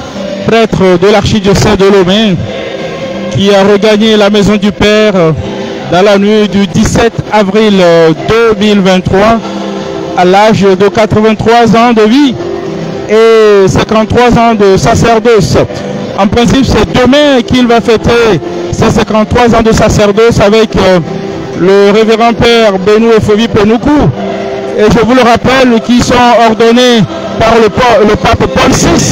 prêtre de l'archidiocèse de Lomé, qui a regagné la maison du Père dans la nuit du 17 avril 2023 à l'âge de 83 ans de vie et 53 ans de sacerdoce. En principe, c'est demain qu'il va fêter ses 53 ans de sacerdoce avec le révérend père Benou Efovi Penoukou. Et je vous le rappelle, qui sont ordonnés par le pape Paul VI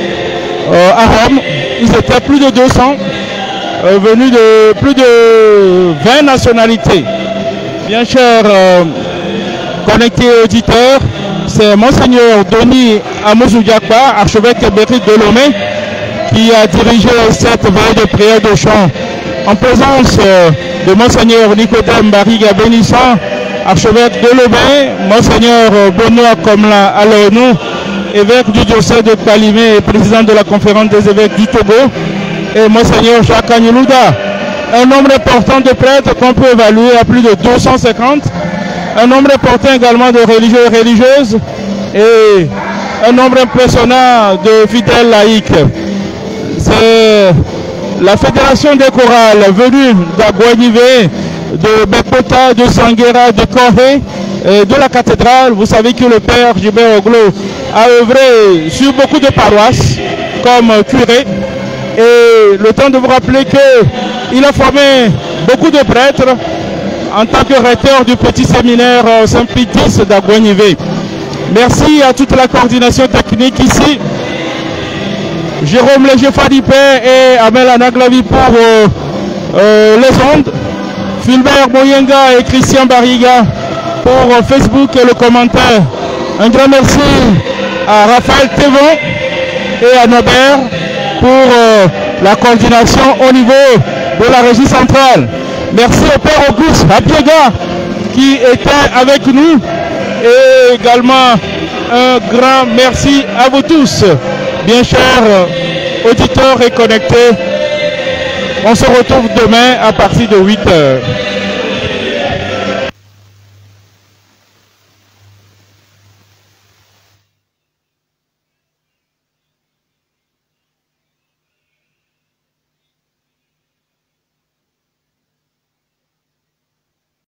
à Rome. Ils étaient plus de 200, venus de plus de 20 nationalités. Bien chers connectés auditeurs, c'est Monseigneur Denis Amouzou-Diakba, archevêque émérite de Lomé, qui a dirigé cette veille de prière de chant en présence de Monseigneur Nicodème Bariga Bénissant, archevêque de Lomé, Monseigneur Benoît Komla Alonou, évêque du diocèse de Kalimé et président de la conférence des évêques du Togo, et Monseigneur Jacques Agnelouda. Un nombre important de prêtres qu'on peut évaluer à plus de 250 un nombre important également de religieux et religieuses et un nombre impressionnant de fidèles laïcs. C'est la fédération des chorales venue d'Aguanivé, de Bepota, de Sanguera, de Corée, de la cathédrale. Vous savez que le père Gilbert Oglo a œuvré sur beaucoup de paroisses comme curé. Et le temps de vous rappeler qu'il a formé beaucoup de prêtres en tant que recteur du petit séminaire Saint-Pétis d'Aguanivé. Merci à toute la coordination technique ici. Jérôme Léger-Fadipé et Amel Anaglavi pour les ondes. Fulbert Moyenga et Christian Barriga pour Facebook et le commentaire. Un grand merci à Raphaël Thévon et à Nobert pour la coordination au niveau de la régie centrale. Merci au Père Auguste Apiega qui était avec nous et également un grand merci à vous tous, bien chers auditeurs et connectés. On se retrouve demain à partir de 8 h.